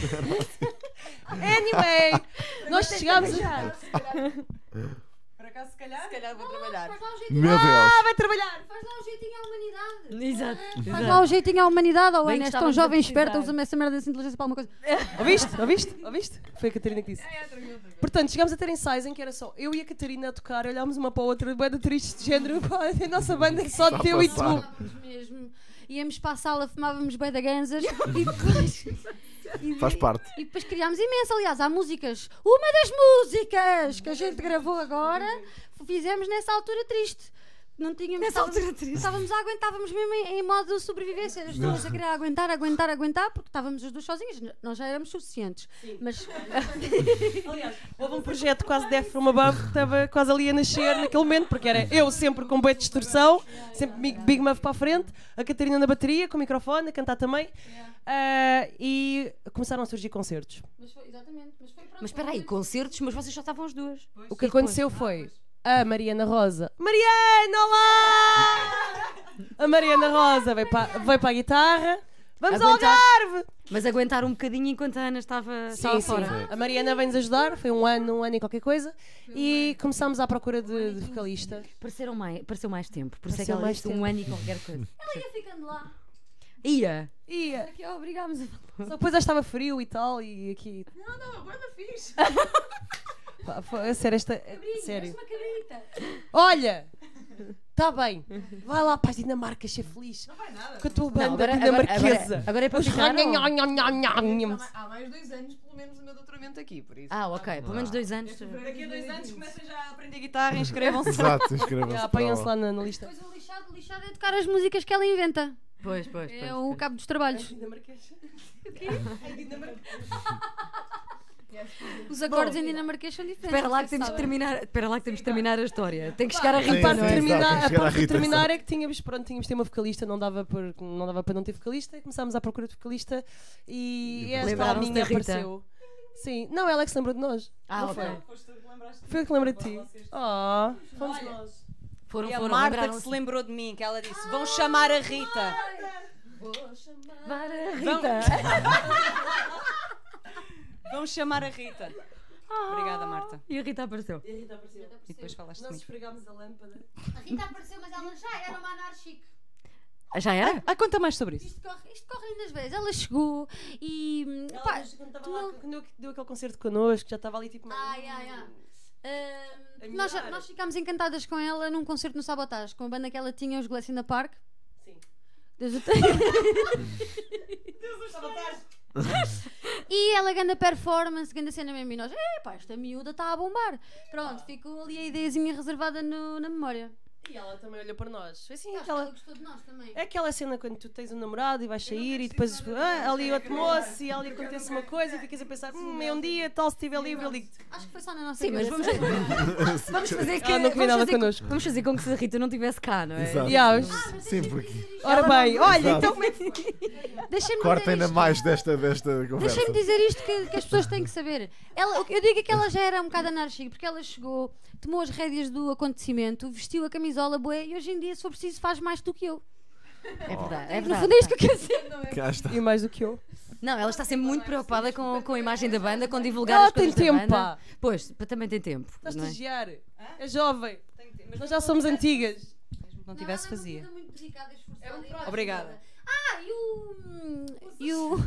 Anyway, nós chegámos. Por acaso, se calhar, se calhar vou trabalhar. Faz lá um jeitinho, Meu Deus. Ah, vai trabalhar! faz lá um jeitinho à humanidade. Exato. Faz exato. lá um jeitinho à humanidade, ou Bem Ana, que és tão estávamos a jovem e precisar. esperta, usa-me essa merda dessa inteligência para alguma coisa. Ouviste? Ouviste? Ouviste? Foi a Catarina que disse. Portanto, chegámos a ter ensaios em que era só eu e a Catarina a tocar, olhámos uma para a outra, bem de tristes de género, pá, a nossa banda é só Está a teu e passar. tu. Fumávamos mesmo. Íamos para a sala, fumávamos bem da ganzas e depois. e- Faz parte. E depois criámos imenso. Aliás, há músicas. Uma das músicas que a gente gravou agora, fizemos nessa altura triste. Não tínhamos. Nessa estávamos- altura triste. Estávamos a aguentar, estávamos mesmo em, em modo de sobrevivência. As pessoas a querer aguentar, aguentar, aguentar, porque estávamos as duas sozinhas. Nós já éramos suficientes. Mas Aliás, houve um projeto quase Death from Above que estava quase ali a nascer naquele momento, porque era eu sempre com boa distorção, sempre Big, big Muff para a frente, a Catarina na bateria, com o microfone, a cantar também, ah, e começaram a surgir concertos. Mas foi, exatamente. Mas foi pronto. Mas espera aí, concertos, mas vocês só estavam as duas. O que aconteceu foi a Mariana Rosa. Mariana, olá! A Mariana Rosa veio para, veio para a guitarra. Vamos Aguentar- ao Algarve! Mas aguentar um bocadinho enquanto a Ana estava, estava Sim, sim. fora. A Mariana vem-nos ajudar, foi um ano, um ano e qualquer coisa, e começámos à procura de, de vocalista. Pareceram mais, pareceu mais tempo. Por isso é que Pareceu ela mais disse tempo. um ano e qualquer coisa. Ela ia ficando lá. Ia. E Aqui obrigámos a. só depois já estava frio e tal, e aqui. Não, não, agora fiz. Pá, foi- a sério, esta. Cabrinha, Sério. parece uma cabrita. Olha! Está bem. Vai lá para as Dinamarcas ser feliz. Não vai nada. Com a tua Não, banda agora, agora, dinamarquesa. agora, agora é para Os ficar. ou- ranhanhanhanhanhanhams. Há mais dois anos, pelo menos, o meu doutoramento aqui, por isso. Ah, ok. Pelo menos dois anos. Daqui a dois anos começam já a aprender guitarra, inscrevam-se. Exato, inscrevam-se. Já, para Apanham-se lá. lá na, na lista. Pois o lixado, o lixado é tocar as músicas que ela inventa. Pois, pois, pois. É o pois. cabo dos trabalhos. Dinamarquesa. Os acordes em dinamarquês são diferentes. Espera lá que vocês temos de sabem. terminar, espera lá que temos de terminar a história. Tem que chegar a Sim, Rita, Para não é? sim. terminar, exato, a chegar à ponto de Rita, terminar exato. é que tínhamos, pronto, tínhamos de ter uma vocalista, não dava, por, não dava para não ter vocalista, e começámos à procura de vocalista e esta Lembraram-se alminha da Rita? apareceu. Sim, não, ela é que se lembrou de nós. Ah, Não ok. foi? Foi eu que lembrei de ti. Oh, fomos nós. Foram, E a foram, Marta que lembraram-se. se lembrou de mim, que ela disse: vão chamar a Rita. Para a Vão- Rita. Vão chamar a Rita. Obrigada, Marta. E a Rita apareceu. E a Rita apareceu. E depois falaste Nós comigo. esfregámos a lâmpada. A Rita apareceu, mas ela já era uma anarchique. Ah, já era? Ah, conta mais sobre isso. Isto corre, isto corre lindas vezes. Ela chegou e. Ela, pá, quando, estava tu lá, não- quando deu, deu aquele concerto connosco, já estava ali tipo. meio- Ai, ai, ai. Ah, A nós, mirar. nós ficámos encantadas com ela num concerto no Sabotage, com a banda que ela tinha, os Glass in the Park. Sim. Deus o tenha. E ela ganda performance, ganda cena mesmo. E nós, epá, esta miúda está a bombar. Pronto, ficou ali a ideiazinha reservada no- na memória. E ela também olhou para nós. Foi assim, Acho que ela aquela. gostou de nós também. É aquela cena quando tu tens um namorado e vais sair e depois ah, ali outro moço e ali acontece uma coisa e ficas a pensar, hum, é um dia, tal, se estiver livre, eu ligo-te. Acho que foi só na nossa Sim, mas cabeça. vamos, vamos fazer que. Ela não queria vamos, nada fazer, connosco. vamos fazer com que se a Rita não estivesse cá, não é? Exato. Yeah, Sim, porque ora bem, olha, Exato. então como é que. Deixa-me corta dizer ainda isto. mais desta, desta conversa. Deixa-me dizer isto que, que as pessoas têm que saber. Ela, eu digo que ela já era um bocado anárquica, porque ela chegou, tomou as rédeas do acontecimento, vestiu a camisola bué e hoje em dia, se for preciso, faz mais do que eu. É verdade, é No verdade. fundo é isto que eu quero dizer, não é? Cá está. E mais do que eu. Não, ela está sempre muito preocupada com, com a imagem da banda, com divulgar Ela as tem coisas da tempo, banda. pá. Pois, também tem tempo. Está a não é? estagiar. É jovem. Nós já somos antigas. Mesmo que não tivesse, Não, ela é fazia. uma miúda muito dedicada, esforçada É um e próximo. Obrigada. Ah, e o. E o.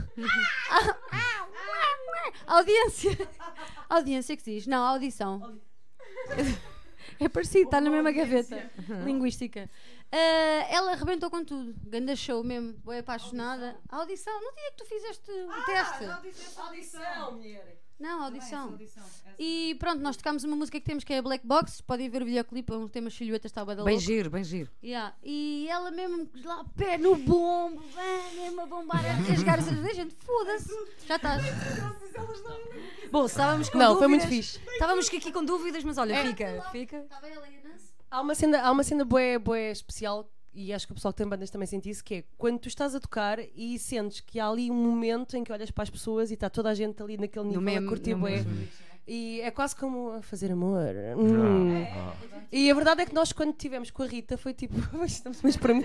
A audiência. A audiência que se diz. Não, a audição. É parecido, está na mesma gaveta. Linguística. Ah, ela arrebentou com tudo. Ganda show mesmo. Boa apaixonada. A audição. No dia que tu fizeste o teste. Audição, mulher. Não, a audição. E pronto, nós tocámos uma música que temos que é a Black Box. Podem ver o videoclipe, é um tema silhueta, está a bada Bem louco. giro, bem giro. Yeah. E ela mesmo lá, pé no bombo, bem, mesmo a bombar, a rasgar a cerveja, gente, foda-se. Já estás. Bom, estávamos com Não, dúvidas. foi muito fixe. Estávamos aqui com dúvidas, mas olha, fica, fica. Estava ela e a Nancy. Há uma cena, há uma cena bué, bué especial e acho que o pessoal que tem bandas também sente isso, que é quando tu estás a tocar e sentes que há ali um momento em que olhas para as pessoas e está toda a gente ali naquele nível mesmo- a curtir no bué. mesmo. E é quase como a fazer amor. Hum. Ah, E a verdade é que nós quando estivemos com a Rita foi tipo, estamos mais para mim.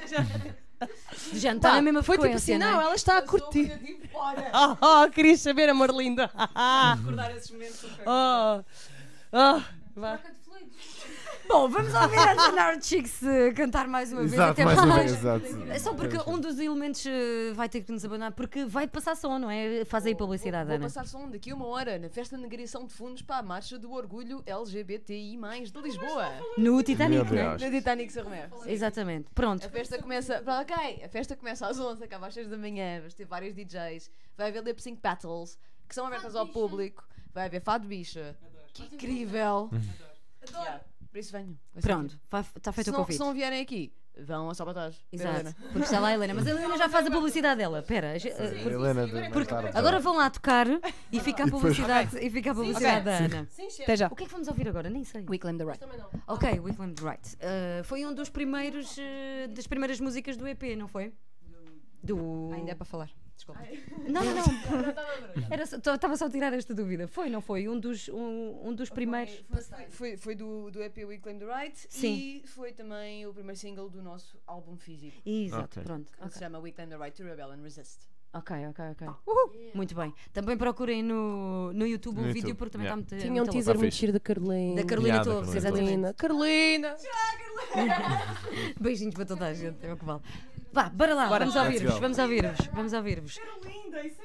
Já não está Pá, na mesma foi tipo frequência, assim, não não, é? ela está a curtir. Oh, oh, querias saber, amor linda. Recordar esses momentos super. Oh, oh, vá. Bom, vamos ouvir a Janar Chicks eh, cantar mais uma vez. Exato, até mais uma porque- vez, exato. É só porque um dos elementos eh, vai ter que nos abandonar, porque vai passar som, não é? Faz aí publicidade, Vou Ana. passar som daqui a uma hora na festa de negação de fundos para a Marcha do Orgulho L G B T I mais, de Lisboa. No Titanic, Meu não é? Deus. No Titanic São Romero. Exatamente. Pronto. A festa começa. Ok, a festa começa às onze, acaba às seis da manhã. Vais ter vários D Js. Vai haver lip sync battles que são abertas ao público. Vai haver Fado Bicha. Que incrível! Yeah, por isso venham. Vai ser Pronto, está feito Se o não, convite. se não vierem aqui, vão a Sabotage. Exato. Porque está lá a Helena. Mas a Helena já faz a publicidade dela. Espera. a gente- eh, A Helena de Porque matar a agora vão lá tocar e fica a E depois- publicidade, e fica a publicidade da Sim. Ana. Sim, chefe. Até já. O que é que vamos ouvir agora? Nem sei. We claim the right. Também não. Ok, Weekland Right. Uh, foi um dos primeiros, uh, das primeiras músicas do E P, não foi? Do... Ainda é para falar. Desculpa. Não, não, não. Era só- Estava só a tirar esta dúvida. Foi, não foi? Um dos, um, um dos primeiros... Foi, foi, foi do, do E P We Claim the Right Sim. e foi também o primeiro single do nosso álbum físico. Exato, Ok. pronto. Que se Ok, chama We Claim the Right to Rebel and Resist. ok, ok. ok. Muito bem. Também procurem no, no YouTube No o vídeo YouTube, porque também yeah. está muito Tinha um muito teaser Tá muito fixe. giro da Carolina. Da Carolina Yeah, da Torres, Carolina. exatamente. Carolina. Carolina. Beijinhos para toda a gente, é o que vale. Vá, bora lá, Bora. vamos Let's ouvir-vos, go. vamos ouvir-vos, vamos ouvir-vos. Linda, isso é muito bom.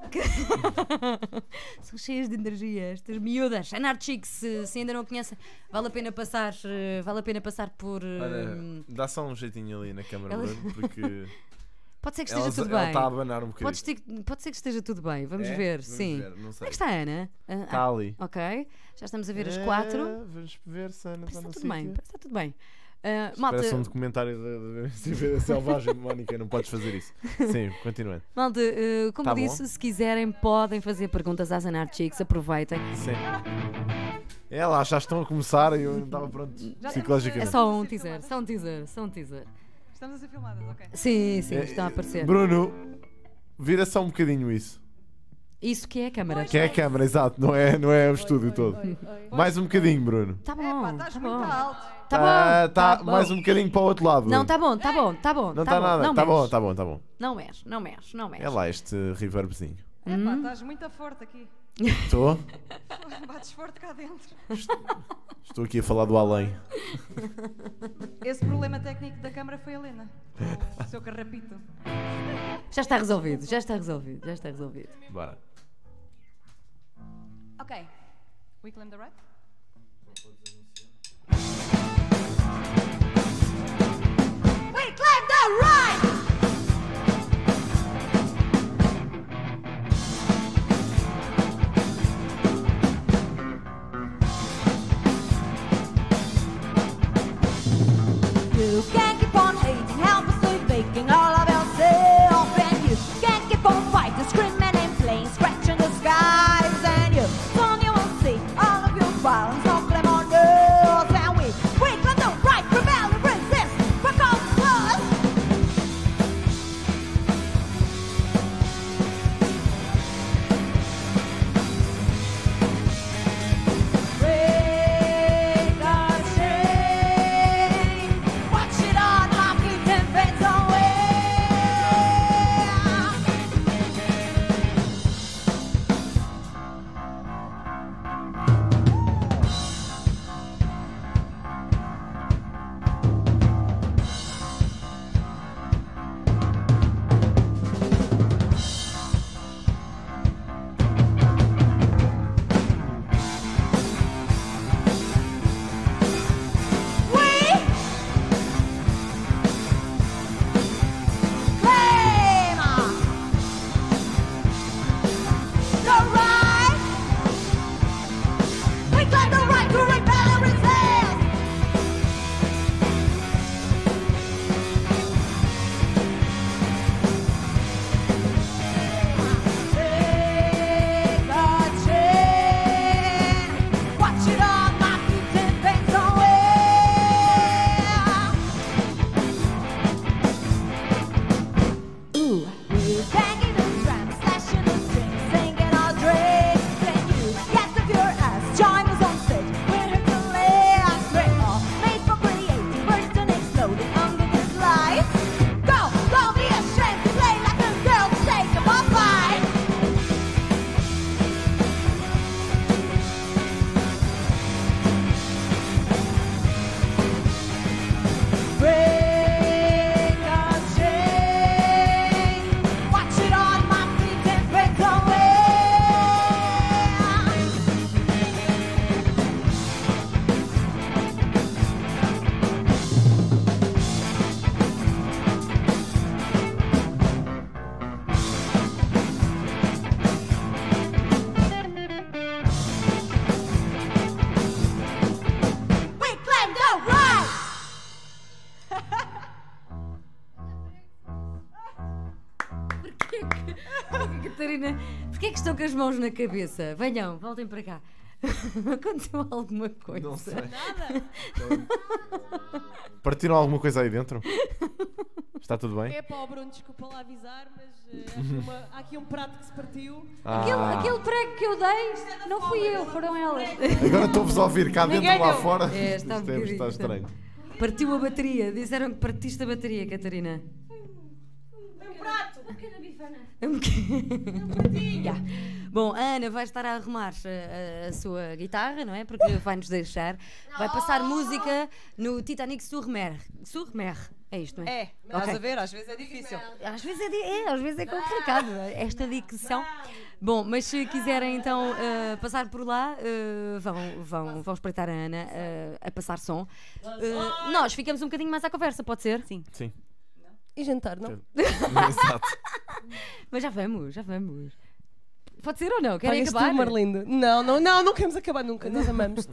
São cheias de energia, estas miúdas. Anarchics, se, se ainda não conhecem, vale a pena passar, eh, vale a pena passar por. eh, Olha, dá só um jeitinho ali na câmara, Ela- Bruno, porque Pode ser que esteja ela tudo ela bem. está a abanar um bocadinho. Pode ser, pode ser que esteja tudo bem. Vamos É? ver, Vamos sim. ver, não Onde é sei. que está a Ana? Ah, ah, Está ali. ok, já estamos a ver as É, quatro. Vamos ver se a Ana Parece está que no está tudo bem. sítio. Parece que está tudo bem. Ah, malta, Parece um documentário da, da, da, da selvagem, Mónica, não podes fazer isso. Sim, continuando. malta, ah, como Tá bom. disse, se quiserem, podem fazer perguntas às Anarchics. Aproveitem. Sim. É lá, já estão a começar e eu não estava pronto É psicologicamente. só um teaser, só um teaser, só um teaser. Estamos a ser filmadas, ok. Sim, sim, É, estão a aparecer. Bruno, vira só um bocadinho isso. Isso que é a câmara. Que é a câmara, exato, não é, não é o estúdio todo. Mais um bocadinho, Bruno. Tá bom, Epá, tá estás bom. muito alto. Tá Ah, bom, tá, tá bom. mais um bocadinho para o outro lado. Não, Bruno. tá bom, tá bom, tá bom. Não tá está bom, nada. Não Tá bom, mexe. tá bom, tá bom. Não mexe, não mexe, não mexe. É lá este reverbzinho. Epá, Hum? estás muito forte aqui. Estou? Bates forte cá dentro. Estou aqui a falar do além. Esse problema técnico da câmara foi a Helena. O seu carrapito. Já está resolvido, já está resolvido, já está resolvido. Bora. Ok. We claim the right? We claim the right! You can't keep on hating, helplessly faking all of yourself. And you can't keep on fighting, screaming and playing, scratching the skies. And you soon you will see all of your violence, no blame on us. And we, we claim the right, rebel and resist, for cause plus. Break our chain, watch it all knock it and fades away. We claim the right. We claim the right to rebel and resist. Break our chain, watch it all knock it and fades away. Ooh, we're banging the drums, slashing the strings, singing our dreams. Can you get the pure us? Join us on stage. We're here to live. We're all made for creating, bursting, exploding under this light. Go, don't be ashamed to play like a girl, take a ball fight. Break our chain, watch it on my feet and fades away. We claim the right. Porquê que, porquê, Catarina, porquê que estão com as mãos na cabeça? Venham, voltem para cá. Aconteceu alguma coisa? Não sei. Partiram alguma coisa aí dentro? Está tudo bem? É pá, Bruno, desculpa lá avisar, mas eh, há, aqui uma- há aqui um prato que se partiu. Aquele, Ah, aquele prego que eu dei, não fui eu, foram elas. agora estou-vos a ouvir cá dentro, Ninguém lá deu. fora. É, está um Isto é- bocadinho, está está. estranho. Partiu a bateria, disseram que partiste a bateria, Catarina. Um prato! Um bocadinho. Ya. Bom, a Ana vai estar a arrumar a, a- a sua guitarra, não é? Porque vai nos deixar. Vai passar música no Titanic sur mer. Sur mer. É isto, não é? É, estás Ok. a ver? Às vezes é difícil. Às vezes é, di- é, às vezes é complicado esta dicção. Bom, mas se quiserem então eh, passar por lá, eh, vão, vão, vão espreitar a Ana eh, a passar som. Eh, nós ficamos um bocadinho mais à conversa, pode ser? Sim. Sim. E jantar, não? Exato. Mas já vamos, já vamos. Pode ser ou não? Querem Pagas acabar? tu, Marlindo? Não, não, não, não queremos acabar nunca. Nós amamos.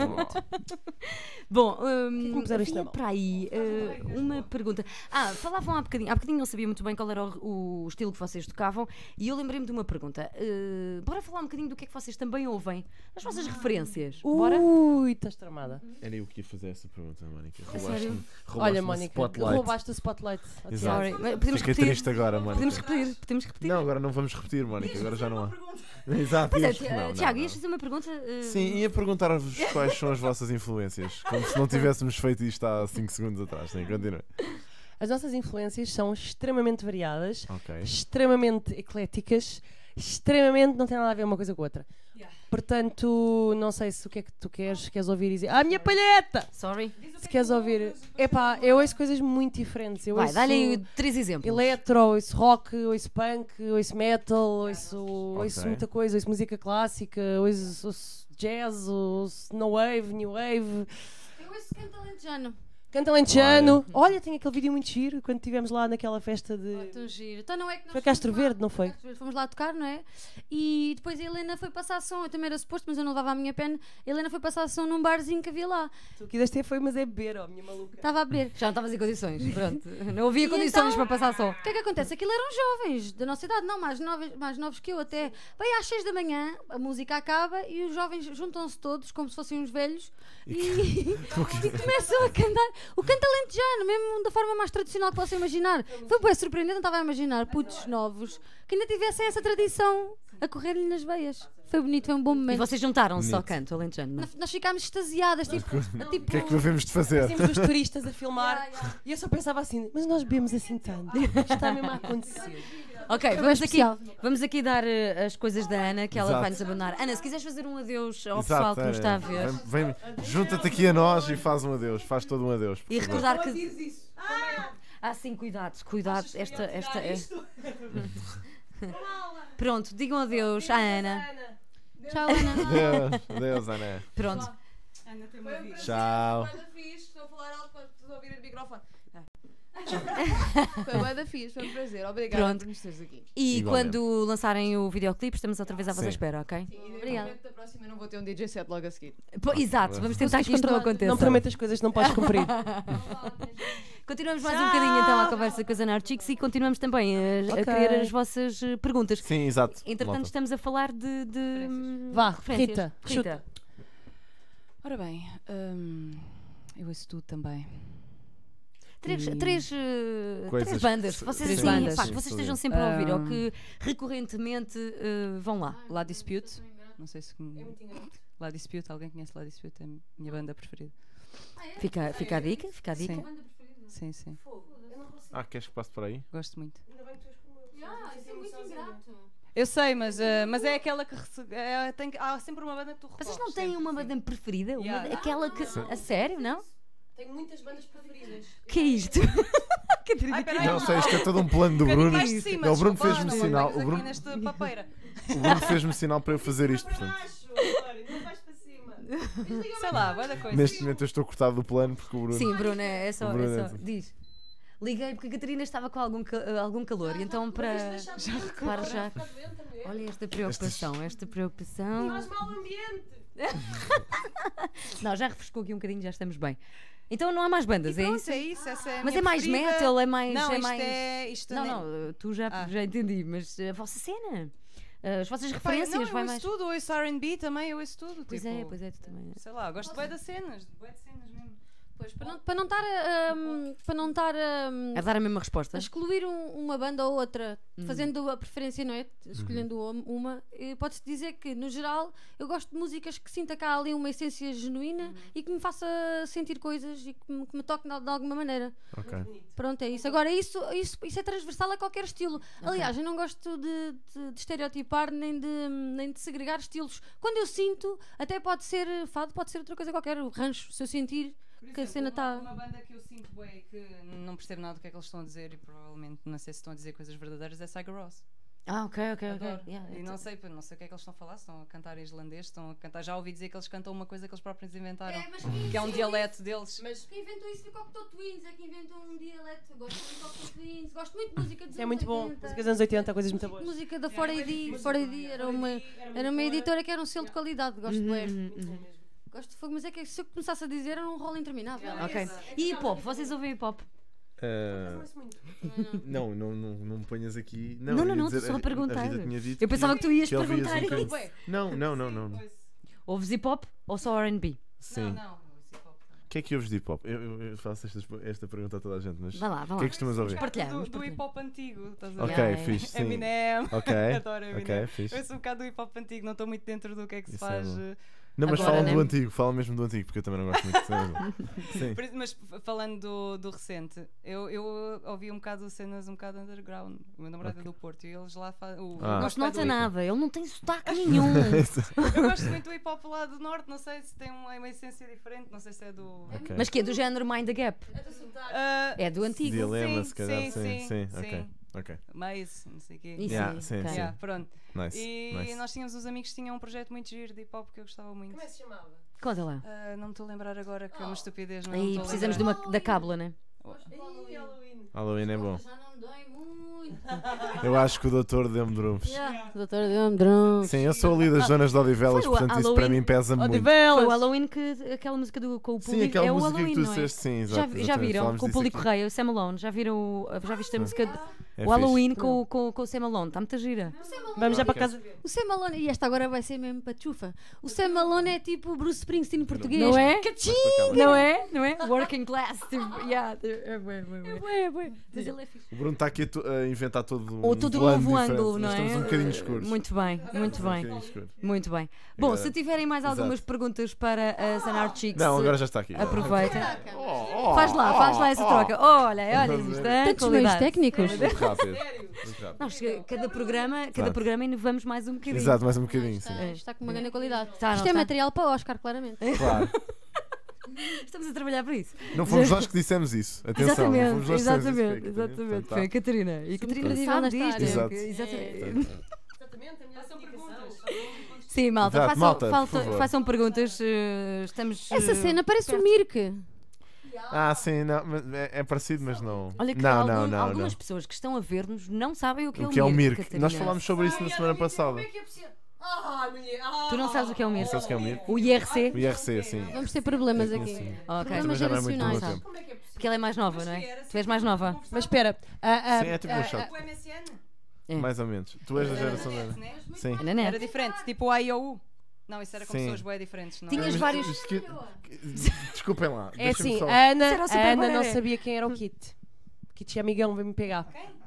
Bom, que é que me puseram isto na havia mão? para aí eh, uma pergunta. Ah, falavam há bocadinho. Há bocadinho não sabia muito bem qual era o, o estilo que vocês tocavam e eu lembrei-me de uma pergunta. Eh, bora falar um bocadinho do que é que vocês também ouvem. As vossas referências. Bora? Ui, estás tramada. Era eu que ia fazer essa pergunta, Mónica. sério? Roubaste-me roubaste Olha, Mónica, spotlight. roubaste o spotlight. ao Exato. Tiago. Sorry. Mas podemos Fiquei repetir. triste agora, Mónica. Podemos repetir. Podemos repetir. Não, agora não vamos repetir, Mónica. Agora já não há. Exato. Pois é, isto- Ti- não, não, Tiago, não. ias fazer uma pergunta? eh, Sim, ia perguntar-vos quais são as vossas influências. Como se não tivéssemos feito isto há cinco segundos atrás. Sim, continua. As nossas influências são extremamente variadas, Ok. extremamente ecléticas, extremamente não tem nada a ver uma coisa com a outra. Portanto, não sei se o que é que tu queres, queres ouvir e dizer, ah, a minha palheta! Sorry. Se queres ouvir, epá, eu ouço coisas muito diferentes. Eu Vai, ouço dá-lhe aí três exemplos. eletro, ouço rock, ouço punk, ouço metal, ouço, ouço Ok. muita coisa, ouço música clássica, ouço, ouço jazz, ouço no wave, new wave. Eu ouço canto alentejano. Canta alentejano. Olha, tem aquele vídeo muito giro quando estivemos lá naquela festa de. Oh, tão giro. Então não é que nós Foi fomos Castro lá- Verde, não foi? Castro Verde, fomos lá tocar, não é? E depois a Helena foi passar som. Eu também era suposto, mas eu não levava a minha pena. A Helena foi passar som num barzinho que havia lá. Tu que deste foi, mas é beber, ó, minha maluca. Estava a beber. Já não estavas em condições. Pronto. Não havia E condições então- para passar som. O que é que acontece? Aquilo eram jovens da nossa idade, não, mais novos, mais novos que eu até. Bem, às seis da manhã a música acaba e os jovens juntam-se todos como se fossem uns velhos e, e começam a cantar o canto alentejano, mesmo da forma mais tradicional que possa imaginar. Foi bem surpreendente, não estava a imaginar putos novos que ainda tivessem essa tradição a correr-lhe nas veias. Foi bonito, foi um bom E momento. vocês juntaram-se ao Bonito. canto, alentejano. não? Nós- Nós ficámos extasiadas, tipo, O tipo que é que devemos de fazer? Tínhamos os turistas a filmar Yeah, yeah. e eu só pensava assim, mas nós bebemos assim tanto. Isto está mesmo a acontecer. Ok, vamos aqui, vamos aqui dar eh, as coisas da Ana, que ela Exato. vai nos abandonar. Ana, se quiseres fazer um adeus ao Exato, pessoal que nos é. está a ver Vem, vem- junta-te aqui a nós e faz um adeus. Faz todo um adeus. por e favor. recordar que. Ah, sim, cuidado, cuidado. Esta, esta é. Pronto, digam adeus à Ana. tchau, Ana. Adeus, adeus, Ana. Pronto. Tchau. Estou a falar alto para todos ouvirem o microfone. Foi bué da fixe, foi um prazer. Obrigada Pronto. por nos teres aqui. E Igualmente. quando lançarem o videoclipe, estamos outra vez à vossa Sim. espera, ok? Obrigada. Da próxima eu não vou ter um D J set logo a seguir. Pô, exato, vamos tentar que isto não aconteça. Não prometas coisas que não podes cumprir. Continuamos mais um bocadinho então à conversa com as Anarchics e continuamos também a, a Ok. querer as vossas eh, perguntas. Sim, exato. Entretanto, malta. estamos a falar de. de hum, Vá, referências. Rita, Rita. Ora bem, hum, eu ouço tudo também. Três, E- três, eh, Coisas três bandas que que se- vocês, Três assim, bandas. pá, que Sim, vocês sim. estejam sempre a ouvir ou Um, que recorrentemente eh, vão lá. La Dispute, não sei se. La Dispute, alguém conhece La Dispute? É a minha banda preferida. Fica, fica a dica, fica a dica. Sim, sim, sim. Ah, queres que passe por aí? Gosto muito. Isso é muito ingrato. Eu sei, mas, eh, mas é aquela que. rece- é, tem, que- há sempre uma banda que tu recorres. Vocês não têm sempre, uma sim. banda preferida? Uma- Yeah. aquela que. A sério, não? Tenho muitas bandas preferidas. Que é isto? Catarina, Ai, que peraí. Não sei, isto é todo um plano do Um bocadinho Bruno. mais de cima, Não, o Bruno desculpa, fez-me não sinal. apanhas O Bruno, aqui nesta papeira. o Bruno fez-me sinal para eu fazer isto, portanto. Não vais para cima. Sei lá, vai da coisa. Neste momento eu estou cortado do plano porque o Bruno. Sim, Bruno, é, é só. O Bruno é é só. assim. Diz. Liguei porque a Catarina estava com algum, ca- algum calor e então para. Para já. Olha esta preocupação, esta preocupação. Faz mau ambiente. Não, já refrescou aqui um bocadinho, já estamos bem. Então não há mais bandas, E é pronto, isso? é isso. Essa é a Mas minha é mais preferida. metal, é mais. Não, é isto mais... é. Isto Não, nem- não, tu já, Ah. já entendi, mas a vossa cena, as vossas Epá, referências, não, eu vai ouço mais. tudo, eu ouço R and B também, eu ouço tudo. Pois tipo, é, pois é, tu também. Sei lá, gosto bem das cenas, bué de cenas mesmo. Pois, para não, para não estar a, um, para não estar a, um, A dar a mesma resposta. a excluir um- uma banda ou outra, Hum. fazendo a preferência, não é? Escolhendo um- uma, eh, pode-se dizer que, no geral, eu gosto de músicas que sinta cá ali uma essência genuína e que me faça sentir coisas e que me, que me toque de, de alguma maneira. Ok. Pronto, é isso. Agora, isso, isso, isso é transversal a qualquer estilo. Aliás, eu não gosto de, de- de estereotipar nem de, nem de segregar estilos. Quando eu sinto, até pode ser fado, pode ser outra coisa qualquer. O rancho, se eu sentir, que a cena está. Uma banda que eu sinto bem que não percebo nada do que é que eles estão a dizer e provavelmente não sei se estão a dizer coisas verdadeiras é Sigur Rós. Ah, ok, ok, ok. Adoro. Yeah, E não sei, pá, não sei o que é que eles estão a falar, se estão a cantar em islandês, estão a cantar. Já ouvi dizer que eles cantam uma coisa que eles próprios inventaram, que é um dialeto deles. Mas Quem inventou isso foi Cocteau Twins, é que inventou um dialeto. Eu gosto muito de Cocteau Twins, gosto muito de música dos é anos muito bom. oitenta. Música dos anos oitenta, coisas muito boas. Música da Fora I D, Fora I D era uma, era uma editora que era um selo de qualidade, gosto de ler. Gosto de fogo, mas é que se eu começasse a dizer era um rolo interminável. Ok. E hip hop? Vocês ouvem hip hop? Ah, não, não, não, não me ponhas aqui. Não, não, eu ia não, dizer, estou só a perguntar. Rita tinha dito Eu pensava que tu ias que ouvias perguntar um isso. bocadinho. Não, não, não, não. não. Ouves hip hop ou só R and B? Sim. Não, não, hip hop. O que é que ouves de hip hop? Eu, eu- eu faço esta, esta pergunta a toda a gente, mas Vai lá, vai o que é lá. que costumas ouvir? Partilhamos, Do, do partilhamos. hip hop antigo, estás a ver? Ok, Yeah, yeah. fixe, sim. Eminem. Ok, Adoro Eminem. ok, fixe. Eu sou um bocado do hip hop antigo, não estou muito dentro do que é que se Isso é faz. bom. eh, Não, mas Agora, fala né? do antigo, fala mesmo do antigo, porque eu também não gosto muito. Sim. Sim. Por isso- Mas f- falando do, do recente, eu, eu ouvi um bocado cenas um bocado underground. O meu namorado é do Porto e eles lá fazem. Ah. Não se nota nada, ele não tem sotaque nenhum. Eu gosto muito do hip hop lá do Norte, não sei se tem uma, uma essência diferente, não sei se é do. Ok. Mas que é do género Mind the Gap? Ah, É do antigo. Dilema, sim, se calhar, sim, sim, sim, sim, ok. sim. Ok, Mas, não sei o quê. Isso Yeah, aí, sim, ok. sim. Yeah, pronto. nice. E nice. nós tínhamos uns amigos que tinham um projeto muito giro de hip hop que eu gostava muito. Como é que se chamava? Conta lá. Ah, não me estou a lembrar agora que é uma estupidez. Não Aí me estou a precisamos de lembrar. uma da cábula, né? Ih, Halloween. Halloween é bom. Já não dói muito. Eu acho que o doutor deu-me drumos. Yeah. Doutor deu-me drums. Sim, eu sou ali das zonas de Odivelas, Foi o portanto isso para Halloween. mim pesa muito. Foi o Odivelas. Halloween que aquela música do, com o público. Sim, aquela é o música Halloween, que tu não é? disseste, sim, Já, exato. já exatamente, viram? falámos Com o disso público aqui. rei, o Sam Alone. Já viram? o- Já viste a música? É o fixe. Halloween com, com, com o Sam Alone. Está muito gira. Vamos já para casa. O Sam Malone, e esta agora vai ser mesmo pachufa. O Sam Malone é tipo o Bruce Springsteen português. Não é? Cachim! Não é? Não é? Working class. Tipo, yeah, é bué, bué, bué. Ué, ué. Mas ele é fixe. O Bruno está aqui a, tu- a inventar todo um Ou todo um plano novo diferente. ângulo, não Nós é? estamos um bocadinho escuros. Muito bem, muito Um bem. bocadinho escuros. Muito bem. Bom, Agora- se tiverem mais algumas Exato. perguntas para a Zanar Cheeks, Não, agora já está aqui. aproveitem. Oh, oh, Faz lá, oh, faz lá essa oh. troca. Olha, olha Vamos isto, ver. é Tantos meios qualidade. técnicos. Muito rápido. Muito rápido. Nós, cada programa, cada Exato. programa inovamos mais um bocadinho. Exato, mais um bocadinho, sim. Está, está com uma grande qualidade. Tá, Isto não é tá? material para Oscar, claramente. Claro. Estamos a trabalhar para isso. Não fomos nós que dissemos isso. Atenção, não fomos Exatamente, nós que dissemos isso, exatamente, foi a Catarina, exatamente. portanto, Foi a tá. Catarina. E a Catarina credível sabe nesta disto. área. Exato. que- Exatamente. Exatamente, a minha Façam perguntas. Sim, malta, Exato, façam, malta, por falta- favor. façam perguntas. eh, estamos. Essa eh, cena parece o Mirk. Ah, sim, não, mas é, é parecido, mas não. Olha que não, algum- não, não, algumas não. pessoas que estão a ver-nos não sabem o que é O o que é o Mirk. Mirk? Catarina. Nós falámos sobre isso na semana passada. Como é que é possível? Ah, mulher. Ah, Tu não sabes o que é o Mirk? Sabes o que é o Mirk? O I R C? O I R C, sim. Vamos ter problemas Eu aqui. conheço. Ok. Também Problemas já não é muito do meu geracionais. tempo. Como é que é possível? Porque ela é mais nova, não é? Tu és mais nova. Mas espera. ah, ah, Sim, é tipo um ah, shot. O M S N? É. Mais ou menos. Tu és da geração dela. Né? Sim. Na net. Era diferente, tipo o I O U. Não, isso era com Sim. pessoas bem diferentes. Não Tinhas era? Mas vários- isto que- Desculpem lá. É deixem-me assim, só- a Ana, Isso era o Super a Ana não Bararé. sabia quem era o Kit. Kit é amigão, veio-me pegar.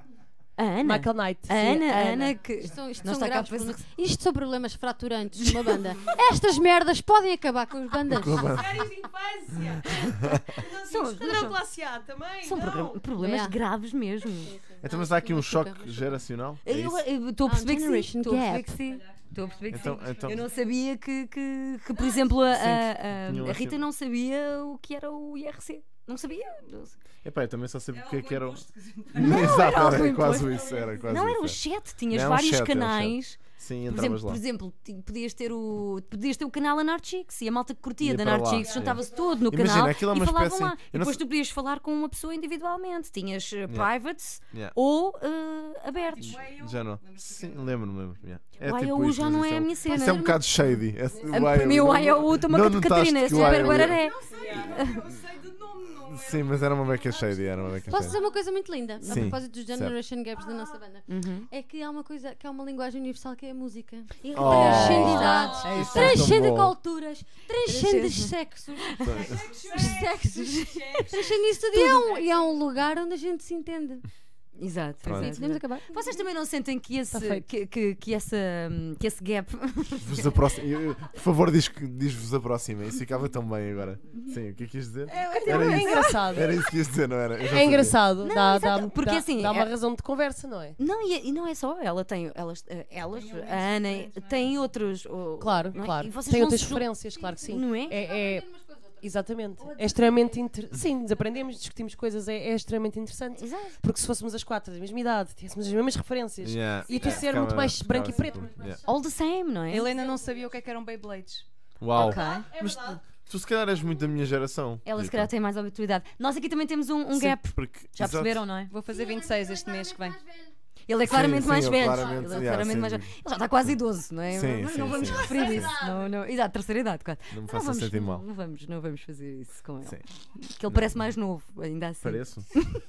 A Ana? Michael Knight. A sim, Ana, a Ana que. Isto são, isto Não são está cá graves para problemas. Isto são problemas fraturantes de uma banda. Estas merdas podem acabar com as bandas. Com a banda. Séries de infância. São- Não esquadrão classe A também. São não. progra- problemas É. graves mesmo. Então, mas há aqui um choque geracional? É Eu isso? eu estou a Há um perceber que sim. generation Estou a perceber gap. que sim. Estou a perceber que Então, sim. então, Eu não sabia que, que, que por exemplo, a, Sim, a- tinham a assim- Rita não sabia o que era o I R C. Não sabia. epá, eu também só sei porque é que era o. Não, Exato, era algo era quase imposto. isso. Era quase Não, era isso, o chat. Tinhas Não, vários chat, era um canais. Sim, Por entravas exemplo, lá. por exemplo, ti- podias ter o podias ter o canal Anarchix e a malta que curtia Ia da para lá, Anarchix sim. juntava-se todo no Imagina, canal aquilo é e uma falavam espécie- lá. eu E não depois sei- tu podias falar com uma pessoa individualmente. Tinhas uh, privates Yeah. ou uh, abertos. Já não. Sim, lembro-me, lembro. Yeah. É O tipo I O U isso, já mas não isso é a minha Isso é cena. um bocado shady. É- A- Para mim, o I O U toma não conta de Catarina, é notaste que o super I O U guararé. Eu sei de nome, não era. Sim, mas era uma beca shady. Era uma beca Posso shady. dizer uma coisa muito linda a Sim, propósito dos Generation Gaps da nossa banda? Uhum. É que há uma coisa, que há uma linguagem universal que é a música. E Oh. transcende idades, Isso é tão transcende bom. culturas, transcende sexos, os sexos, transcende isso tudo. E é, um, e é um lugar onde a gente se entende. Exato. Pronto. exato. Podemos acabar? Vocês também não sentem que esse, feito. que, que, que, essa, hum, que esse gap. Vos aproxima. eu- eu- Por favor, diz que diz-vos aproxima. Isso ficava tão bem agora. Sim, o que é que ias dizer? É, Era é isso. engraçado. Era isso que ias dizer, não era? Eu já É sabia. engraçado. Não, dá, exato, dá, porque dá, assim, dá uma é- razão de conversa, não é? Não, e, e não é só ela, tem, elas, eh, elas a Ana, tem outros. oh, Claro, não é? claro. E vocês Tem não outras se jun- referências, claro que sim. Não é? É, é, Exatamente. É extremamente interessante. Sim, desaprendemos, discutimos coisas, é, é extremamente interessante. Exato. Porque se fôssemos as quatro da mesma idade, tivéssemos as mesmas referências, Yeah. ia tudo Yeah. ser muito Ficava- mais ficava branco e preto. simples. Yeah. All the same, não A é? Helena não sabia o que, é que eram Beyblades. Uau. Ok. Mas tu se calhar és muito da minha geração. Ela se Rita. calhar tem mais habituidade. Nós aqui também temos um, um Sim, gap. porque- Já exato. perceberam, não é? Vou fazer vinte e seis este mês que vem. Ele é claramente sim, mais ele velho. claramente- Ele é yeah, claramente sim. mais velho. Ele já está quase idoso, não é? Sim, Mas sim, não vamos sim. referir isso. Não, não. Exato, terceira idade, quase. Não me Não faça vamos, sentir mal. não, vamos, não vamos fazer isso com ele. Sim. Que ele parece mais novo, ainda assim. Pareço?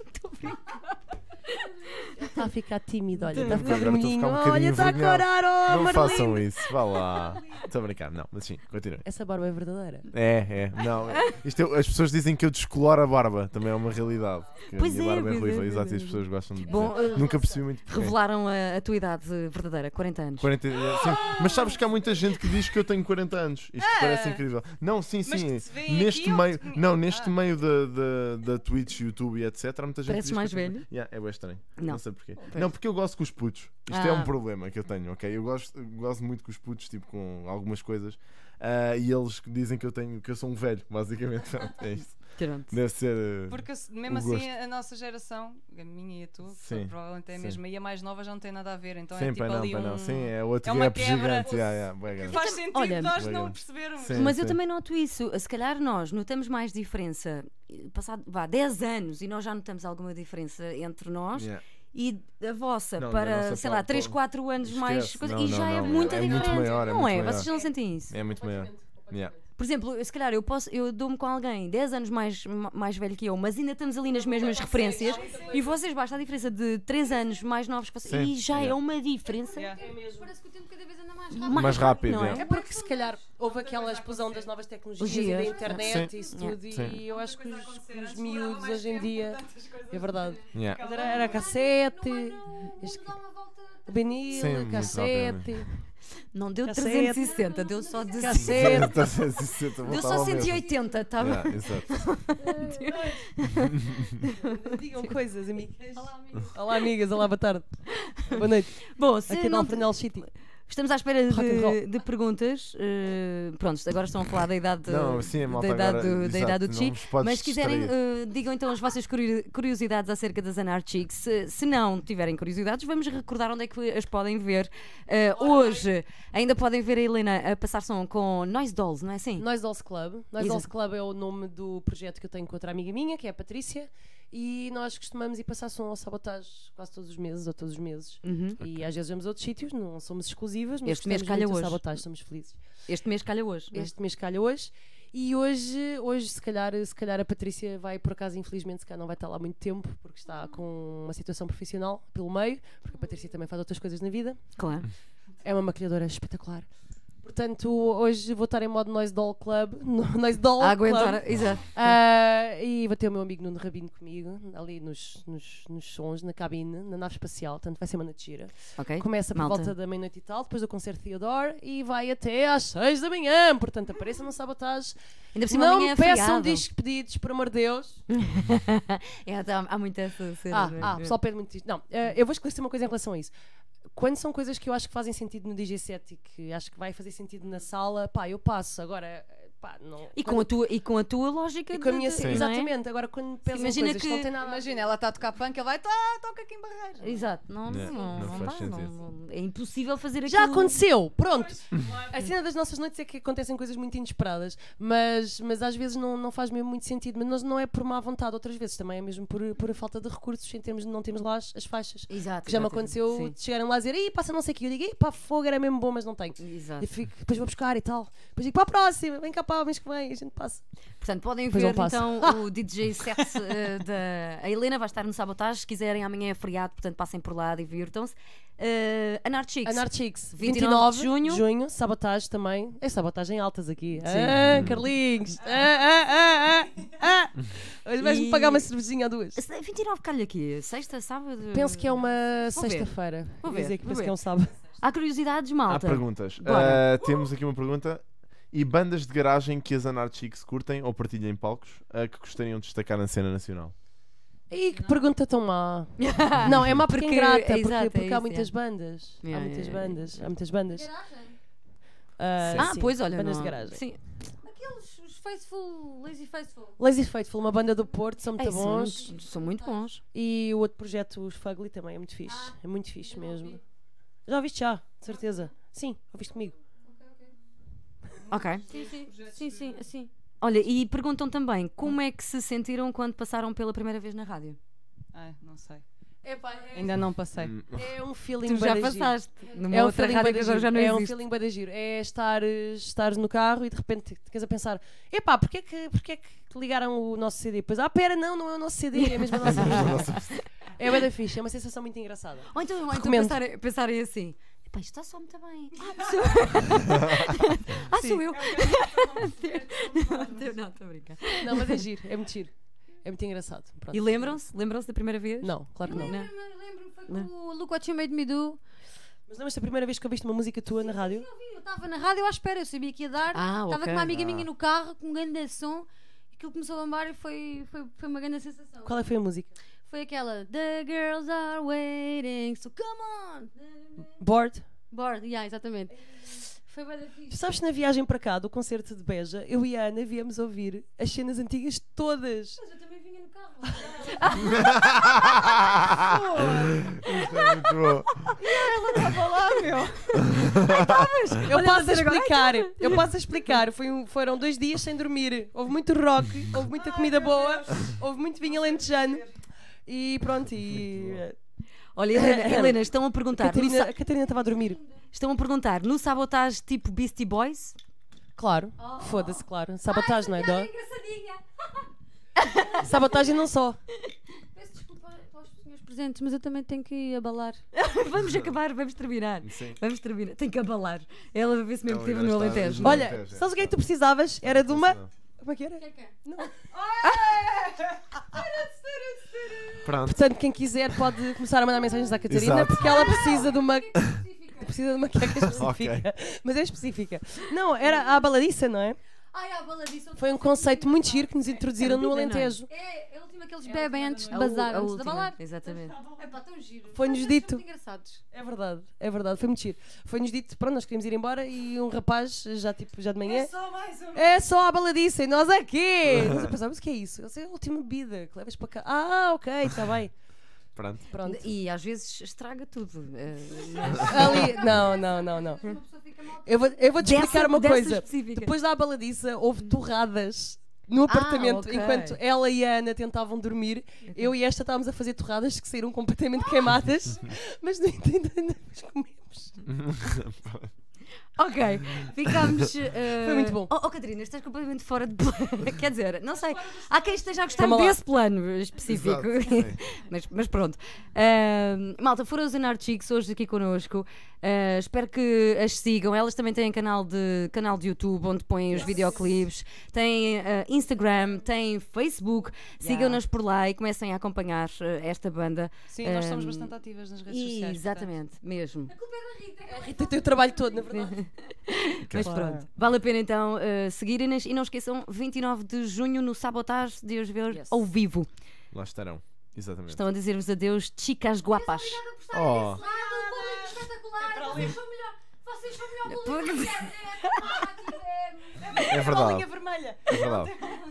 Está a ficar tímido, olha. Está a Agora ficar estou a vermelhinho. ficar um bocadinho Olha, está a envergonhado. corar, oh, Não Marlene. façam isso, vá lá. Estou a brincar, não, mas sim, continue. Essa barba é verdadeira. É, é, não. Isto é- as pessoas dizem que eu descoloro a barba, também é uma realidade. Que Pois a minha é, barba é pois é, ruiva, pois exato, é. e as pessoas gostam de dizer. Bom, uh, Nunca percebi muito porquê. Revelaram a, a tua idade verdadeira, quarenta anos. quarenta, sim. Mas sabes que há muita gente que diz que eu tenho quarenta anos. Isto parece incrível. Não, sim, Mas sim. que se vêem Neste aqui ou meio, que- não, neste Ah. meio da, da, da Twitch, YouTube e etcétera há muita gente Pareces que diz mais que eu tenho- velho? Yeah, é bem estranho. Não. Não. sei porquê. Pois. Não, porque eu gosto com os putos. Isto é Ah. um problema que eu tenho, ok? Eu gosto, eu gosto muito com os putos, tipo com algumas coisas. Ah, e eles dizem que eu tenho que eu sou um velho, basicamente. Pronto, é isso. Pronto. Deve ser. uh, Porque se- mesmo o assim gosto. a nossa geração, a minha e a tua, que Sim, provavelmente é a sim. mesma, e a mais nova já não tem nada a ver. Então Sim, é tipo pai, não, ali pai, um. não. Sim, é outro é uma gap quebra. gigante. Yeah, yeah, bué Que grande. faz sentido olha, nós Legal. não percebermos. Sim. Mas eu também noto isso. Se calhar nós notamos mais diferença, passado vá, dez anos, e nós já notamos alguma diferença entre nós. Yeah. E a vossa Não, para, da nossa sei parte, lá, três, pô, quatro anos mais. esquece. coisa- Não, e não, já é não, muita é muito diferença. maior, é não muito é? maior. Vocês não sentem isso? É muito maior. Yeah. Por exemplo, se calhar eu posso, eu dou-me com alguém dez anos mais, mais velho que eu, mas ainda estamos ali nas mesmas referências, e vocês basta a diferença de três anos mais novos que vocês, Sim, e já é yeah. uma diferença. Yeah. Parece que o tempo cada vez anda mais mais Mais rápido, não é? yeah. É porque se calhar houve aquela explosão das novas tecnologias e da Tecnologias. internet Sim. e isso Yeah. tudo, Sim. e eu acho que os, que os miúdos hoje em dia. É verdade. Yeah. Era, era cassete, este- vinil, Sim, muito cassete. Não deu Cassete. trezentos e sessenta, deu só de Cassete. Deu só cento e oitenta, tá bem? Yeah, exato. Digam coisas, amigas. Olá, amigas. Olá, boa tarde. Boa noite. Bom, se Aqui não no te- Alfrenel City. estamos à espera Rock and de, roll. de perguntas. Uh, pronto, agora estão a falar da idade, Não, sim, a malta da idade, agora, do, da exato, idade do não Chi. vos podes Mas se quiserem, distrair. uh, digam então as vossas curio- curiosidades acerca das Anarchics. Se, se não tiverem curiosidades, vamos recordar onde é que as podem ver. Uh, hoje ainda podem ver a Helena a passar som com Noise Dolls, não é assim? Noise Dolls Club. Noise Exato. Dolls Club é o nome do projeto que eu tenho com outra amiga minha, que é a Patrícia. E nós costumamos ir passar som ao Sabotagem quase todos os meses ou todos os meses. Uhum. E às vezes vamos a outros sítios, não somos exclusivas, mas Este mês gostamos calha muito do hoje. Sabotagem, somos felizes. Este mês calha hoje. não é? Este mês calha hoje. E hoje, hoje se, calhar, se calhar a Patrícia vai, por acaso, infelizmente, se calhar não vai estar lá muito tempo, porque está com uma situação profissional pelo meio, porque a Patrícia também faz outras coisas na vida. Claro. É uma maquilhadora espetacular. Portanto, hoje vou estar em modo Noise Doll Club. no- Noise Doll A aguentar. Club. Exato. Ah, e vou ter o meu amigo Nuno Rabino comigo, ali nos, nos, nos sons, na cabine, na nave espacial. Portanto, vai ser uma noite gira. Ok. Começa por Malta. volta da meia-noite e tal, depois do concerto Theodore, e vai até às seis da manhã. Portanto, apareçam no Sabotagem. Ainda por cima Não amanhã me é peçam feriado. discos pedidos, por amor de Deus. É, há, há muita essa cena. Ah, não é? ah, o pessoal pede muito disto. Não, eh, eu vou esclarecer uma coisa em relação a isso. Quando são coisas que eu acho que fazem sentido no D J set e que acho que vai fazer sentido na sala, pá, eu passo. Agora, eh, pá, não. E com, a tua, e com a tua lógica E com a de- minha. de- Sim. não é? Exatamente. Agora, quando pesam Imagina coisas que que- não tem nada. Imagina, ela está a tocar punk, ele vai, tá, toca aqui em Barreiros. Exato, não, não, Yeah, não, não não faz dá, não- sentido. não- é impossível fazer Já aquilo. aconteceu, pronto. A cena das nossas noites é que acontecem coisas muito inesperadas, mas, mas às vezes não, não faz mesmo muito sentido. Mas nós não é por má vontade, outras vezes também é mesmo por, por a falta de recursos, em termos de não termos lá as, as faixas. Exato. Que já me exato, aconteceu sim. de chegarem lá a dizer, ih, passa não sei o que, eu digo, ih, pá, fogo, era mesmo bom, mas não tenho. Exato. E fico, depois vou buscar e tal. Depois digo, para a próxima, vem cá, pá, mês que vem, e a gente passa. Portanto, podem Depois ver não passa. então o D J set eh, da. A Helena vai estar no Sabotagem. Se quiserem, amanhã é feriado, portanto passem por lá, divirtam-se. Uh, Anarchics. Anarchics, vinte e vinte e nove nove de junho. junho, Sabotagem também. É Sabotagem altas aqui. Sim. Ah, Carlinhos. Ah, ah, ah, ah, ah. Hoje vais-me E- pagar uma cervejinha a duas. Se- vinte e nove calha aqui, sexta, sábado. Penso que é uma Vou ver. sexta-feira. Vou Quer ver, dizer que vou penso ver. que é um sábado. Há curiosidades, Há malta. perguntas. Bora. Ah, temos aqui uma pergunta. E bandas de garagem que as Anarchics curtem ou partilhem em palcos ah, que gostariam de destacar na cena nacional? Ih, que pergunta tão má. Não, é má porque, Porque- é ingrata, é porque, exato, é porque isso, há muitas é. bandas. Yeah, há muitas yeah, bandas. Há muitas bandas. Ah, Ah, sim, pois olha. bandas não de há- garagem. Sim. Aqueles os Faithful, Lazy Faithful. Lazy Faithful, uma banda do Porto, são muito Ei, são bons. muito- são muito bons. E o outro projeto, os Fugly, também é muito fixe. Ah, é muito fixe eu não mesmo. ouvi. Já ouviste já, de certeza. Sim, ouviste comigo. Ok. Sim, sim, sim, sim, assim. Olha, e perguntam também como é que se sentiram quando passaram pela primeira vez na rádio? Ai, não sei. Epá, é, Ainda não passei. Hum. é um feeling Tu já bué da giro. passaste numa É um outra feeling rádio bué que da agora giro. já não É um existe. feeling bué da giro. É estar, estar no carro e de repente ficas a pensar: epá, porquê é que, porquê é que ligaram o nosso C D? Depois, ah, pera, não, não é o nosso C D, é mesmo a nossa música. É bué da fixe, é uma sensação muito engraçada. Ou então, ou então Recomendo. pensarem, pensarem assim: "Epá, isto está só muito bem. Ah, sou, ah, sou eu. Não, estou a brincar. Não, mas é giro, é muito giro. É muito engraçado. Pronto. E lembram-se? Lembram-se da primeira vez? Não, claro que não. Não. Lembro-me, lembro-me, foi com o Look What You Made Me Do. Mas lembras-te da primeira vez que ouviste uma música tua na rádio? Eu estava na rádio à espera, eu sabia que ia dar. Ah, Estava ok. com uma amiga Ah. minha no carro, com um grande som. E aquilo começou a bombar e foi, foi, foi uma grande sensação. Qual é que foi a música? Foi aquela The girls are waiting, so come on. Bored? Board, yeah, exatamente. Foi bem da Tu fixe. sabes que na viagem para cá do concerto de Beja, eu e a Ana viemos ouvir as cenas antigas todas. Mas eu também vinha no carro. Isto é muito bom. Eu posso explicar, eu posso explicar. Foi um- foram dois dias sem dormir. Houve muito rock, houve muita comida boa, houve muito vinho alentejano. E pronto, e Olha, Helena, Helena, estão a perguntar. a no Catarina, sa- a Catarina estava a dormir. Estão a perguntar, no Sabotage tipo Beastie Boys? Claro, foda-se, claro. Sabotagem, não é? Dó? Engraçadinha. Sabotagem não só. Peço desculpa aos senhores presentes, mas eu também tenho que ir abalar. Vamos acabar, vamos terminar. Sim. Vamos terminar. Tem que abalar. Ela vai ver se mesmo Ela que esteve agora no está- Alentejo. No Olha, Alentejo, é. sabes o que é que tu precisavas? Era de uma. Como é que era? Pronto. Portanto, quem quiser pode começar a mandar mensagens à Catarina, Exato. porque ela precisa de uma. Precisa de uma queca específica. Mas é específica. Não, era a baladiça, não é? Ai, a baladiça. Foi um conceito muito giro que nos introduziram no Alentejo. É, é a última que eles bebem antes de A u- bazar, a antes de última, abalar. exatamente. É pá, tão giro. Foi-nos Vocês dito. são muito engraçados. É verdade, é verdade, foi muito giro. Foi-nos dito, pronto, nós queríamos ir embora e um rapaz, já tipo, já de manhã. Só mais um. É só a baladiça e nós aqui! Nós a pensar, mas o que é isso? Essa é a última bebida que levas para cá. Ah, ok, está bem. Pronto. Pronto. E às vezes estraga tudo. eh, mas- Ali, não, não, não, não. Uma pessoa fica mal. Eu vou, eu vou te Dessa- explicar uma dessa coisa. específica. Depois da baladiça, houve torradas no apartamento. ok. Enquanto ela e a Ana tentavam dormir, eu e esta estávamos a fazer torradas que saíram completamente queimadas. Mas no entanto, ainda as comemos. Ok, ficámos. eh, Foi muito bom. Oh, oh, Catarina, estás completamente fora de plano. Quer dizer, não sei. Há quem esteja a gostar Toma lá. desse plano específico. Exato, sim. mas, mas pronto. Ahm, malta, foram os Anar Chicks hoje aqui connosco. Ah, espero que as sigam. Elas também têm canal de, canal de YouTube onde põem os videoclipes. Têm ah, Instagram, têm Facebook. Sigam-nas por lá e comecem a acompanhar ah, esta banda. Sim, nós somos Ahm, bastante ativas nas redes E, sociais. exatamente, mesmo. A Rita tem o trabalho todo, na verdade. Mas pronto, vale a pena então uh, seguirem-nas e não esqueçam, vinte e nove de junho no Sabotage de os ver Yes. ao vivo. Lá estarão. Exatamente. Estão a dizer-vos adeus, chicas guapas. Oh. Espetacular. Vocês são melhor. Vocês são melhor. Porque- É A verdade. bolinha vermelha. É verdade.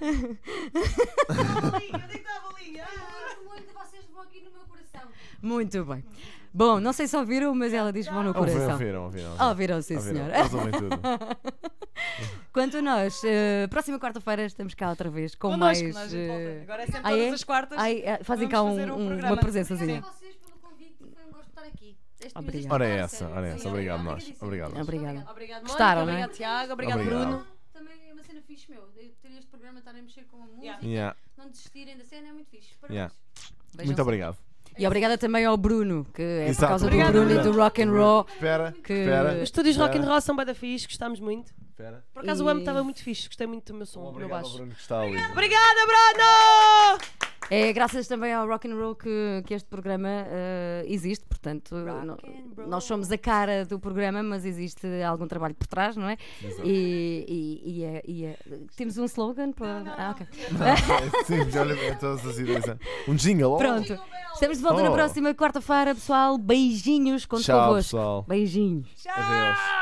A bolinha, onde é que está a bolinha? Muito, vocês vão aqui no meu coração. Muito bem. Bom, não sei se ouviram, mas ela diz que vão no Ouviram, coração. ouviram, ouviram. Ouviram, sim, Ouviram. senhora. Eles ouvem tudo. Quanto a nós, uh, próxima quarta-feira estamos cá outra vez com Connosco, mais. nós de volta. uh, Agora é sempre ah, todas é? as quartas. ai, ah, fazem cá Vamos um- fazer um um- uma programa. presençazinha. Obrigada a vocês pelo convite. Foi um gosto estar aqui. Este Obrigada. mês Ora é este essa, sério. ora é essa. Obrigado, nós. Obrigadíssimo. Obrigado. nós. Obrigada. Obrigado, Gostaram, Mónica. não é? Obrigado, Tiago. Obrigado, Obrigado. Bruno. Também é uma cena fixe, meu. Eu ter este programa, estar a mexer com a música, Yeah. Yeah. não desistirem da cena é muito fixe. Parabéns. Yeah. Beijam-se. Muito obrigado. E obrigada também ao Bruno, que é por Exato, causa do Obrigada, Bruno e Bruno. do Rock and Roll. Espera, Que- espera. Os estúdios rock and espera, roll são bada fixe, gostámos muito. espera. Por acaso E- o âmbito estava muito fixe, gostei muito do meu som, do meu Obrigado ao baixo. Bruno que está ali. Obrigada, Bruno! É graças também ao Rock and Roll que, que este programa eh, existe, portanto, Rock no- and roll. nós somos a cara do programa, mas existe algum trabalho por trás, não é? Exato. E, e- e é- e é- temos um slogan para. Ah, ok. Sim, olha é todas as ideias. Um jingle. oh. Pronto, estamos de volta na Oh. próxima quarta-feira, pessoal. Beijinhos, conto Tchau, convosco. pessoal. Beijinhos. Adeus.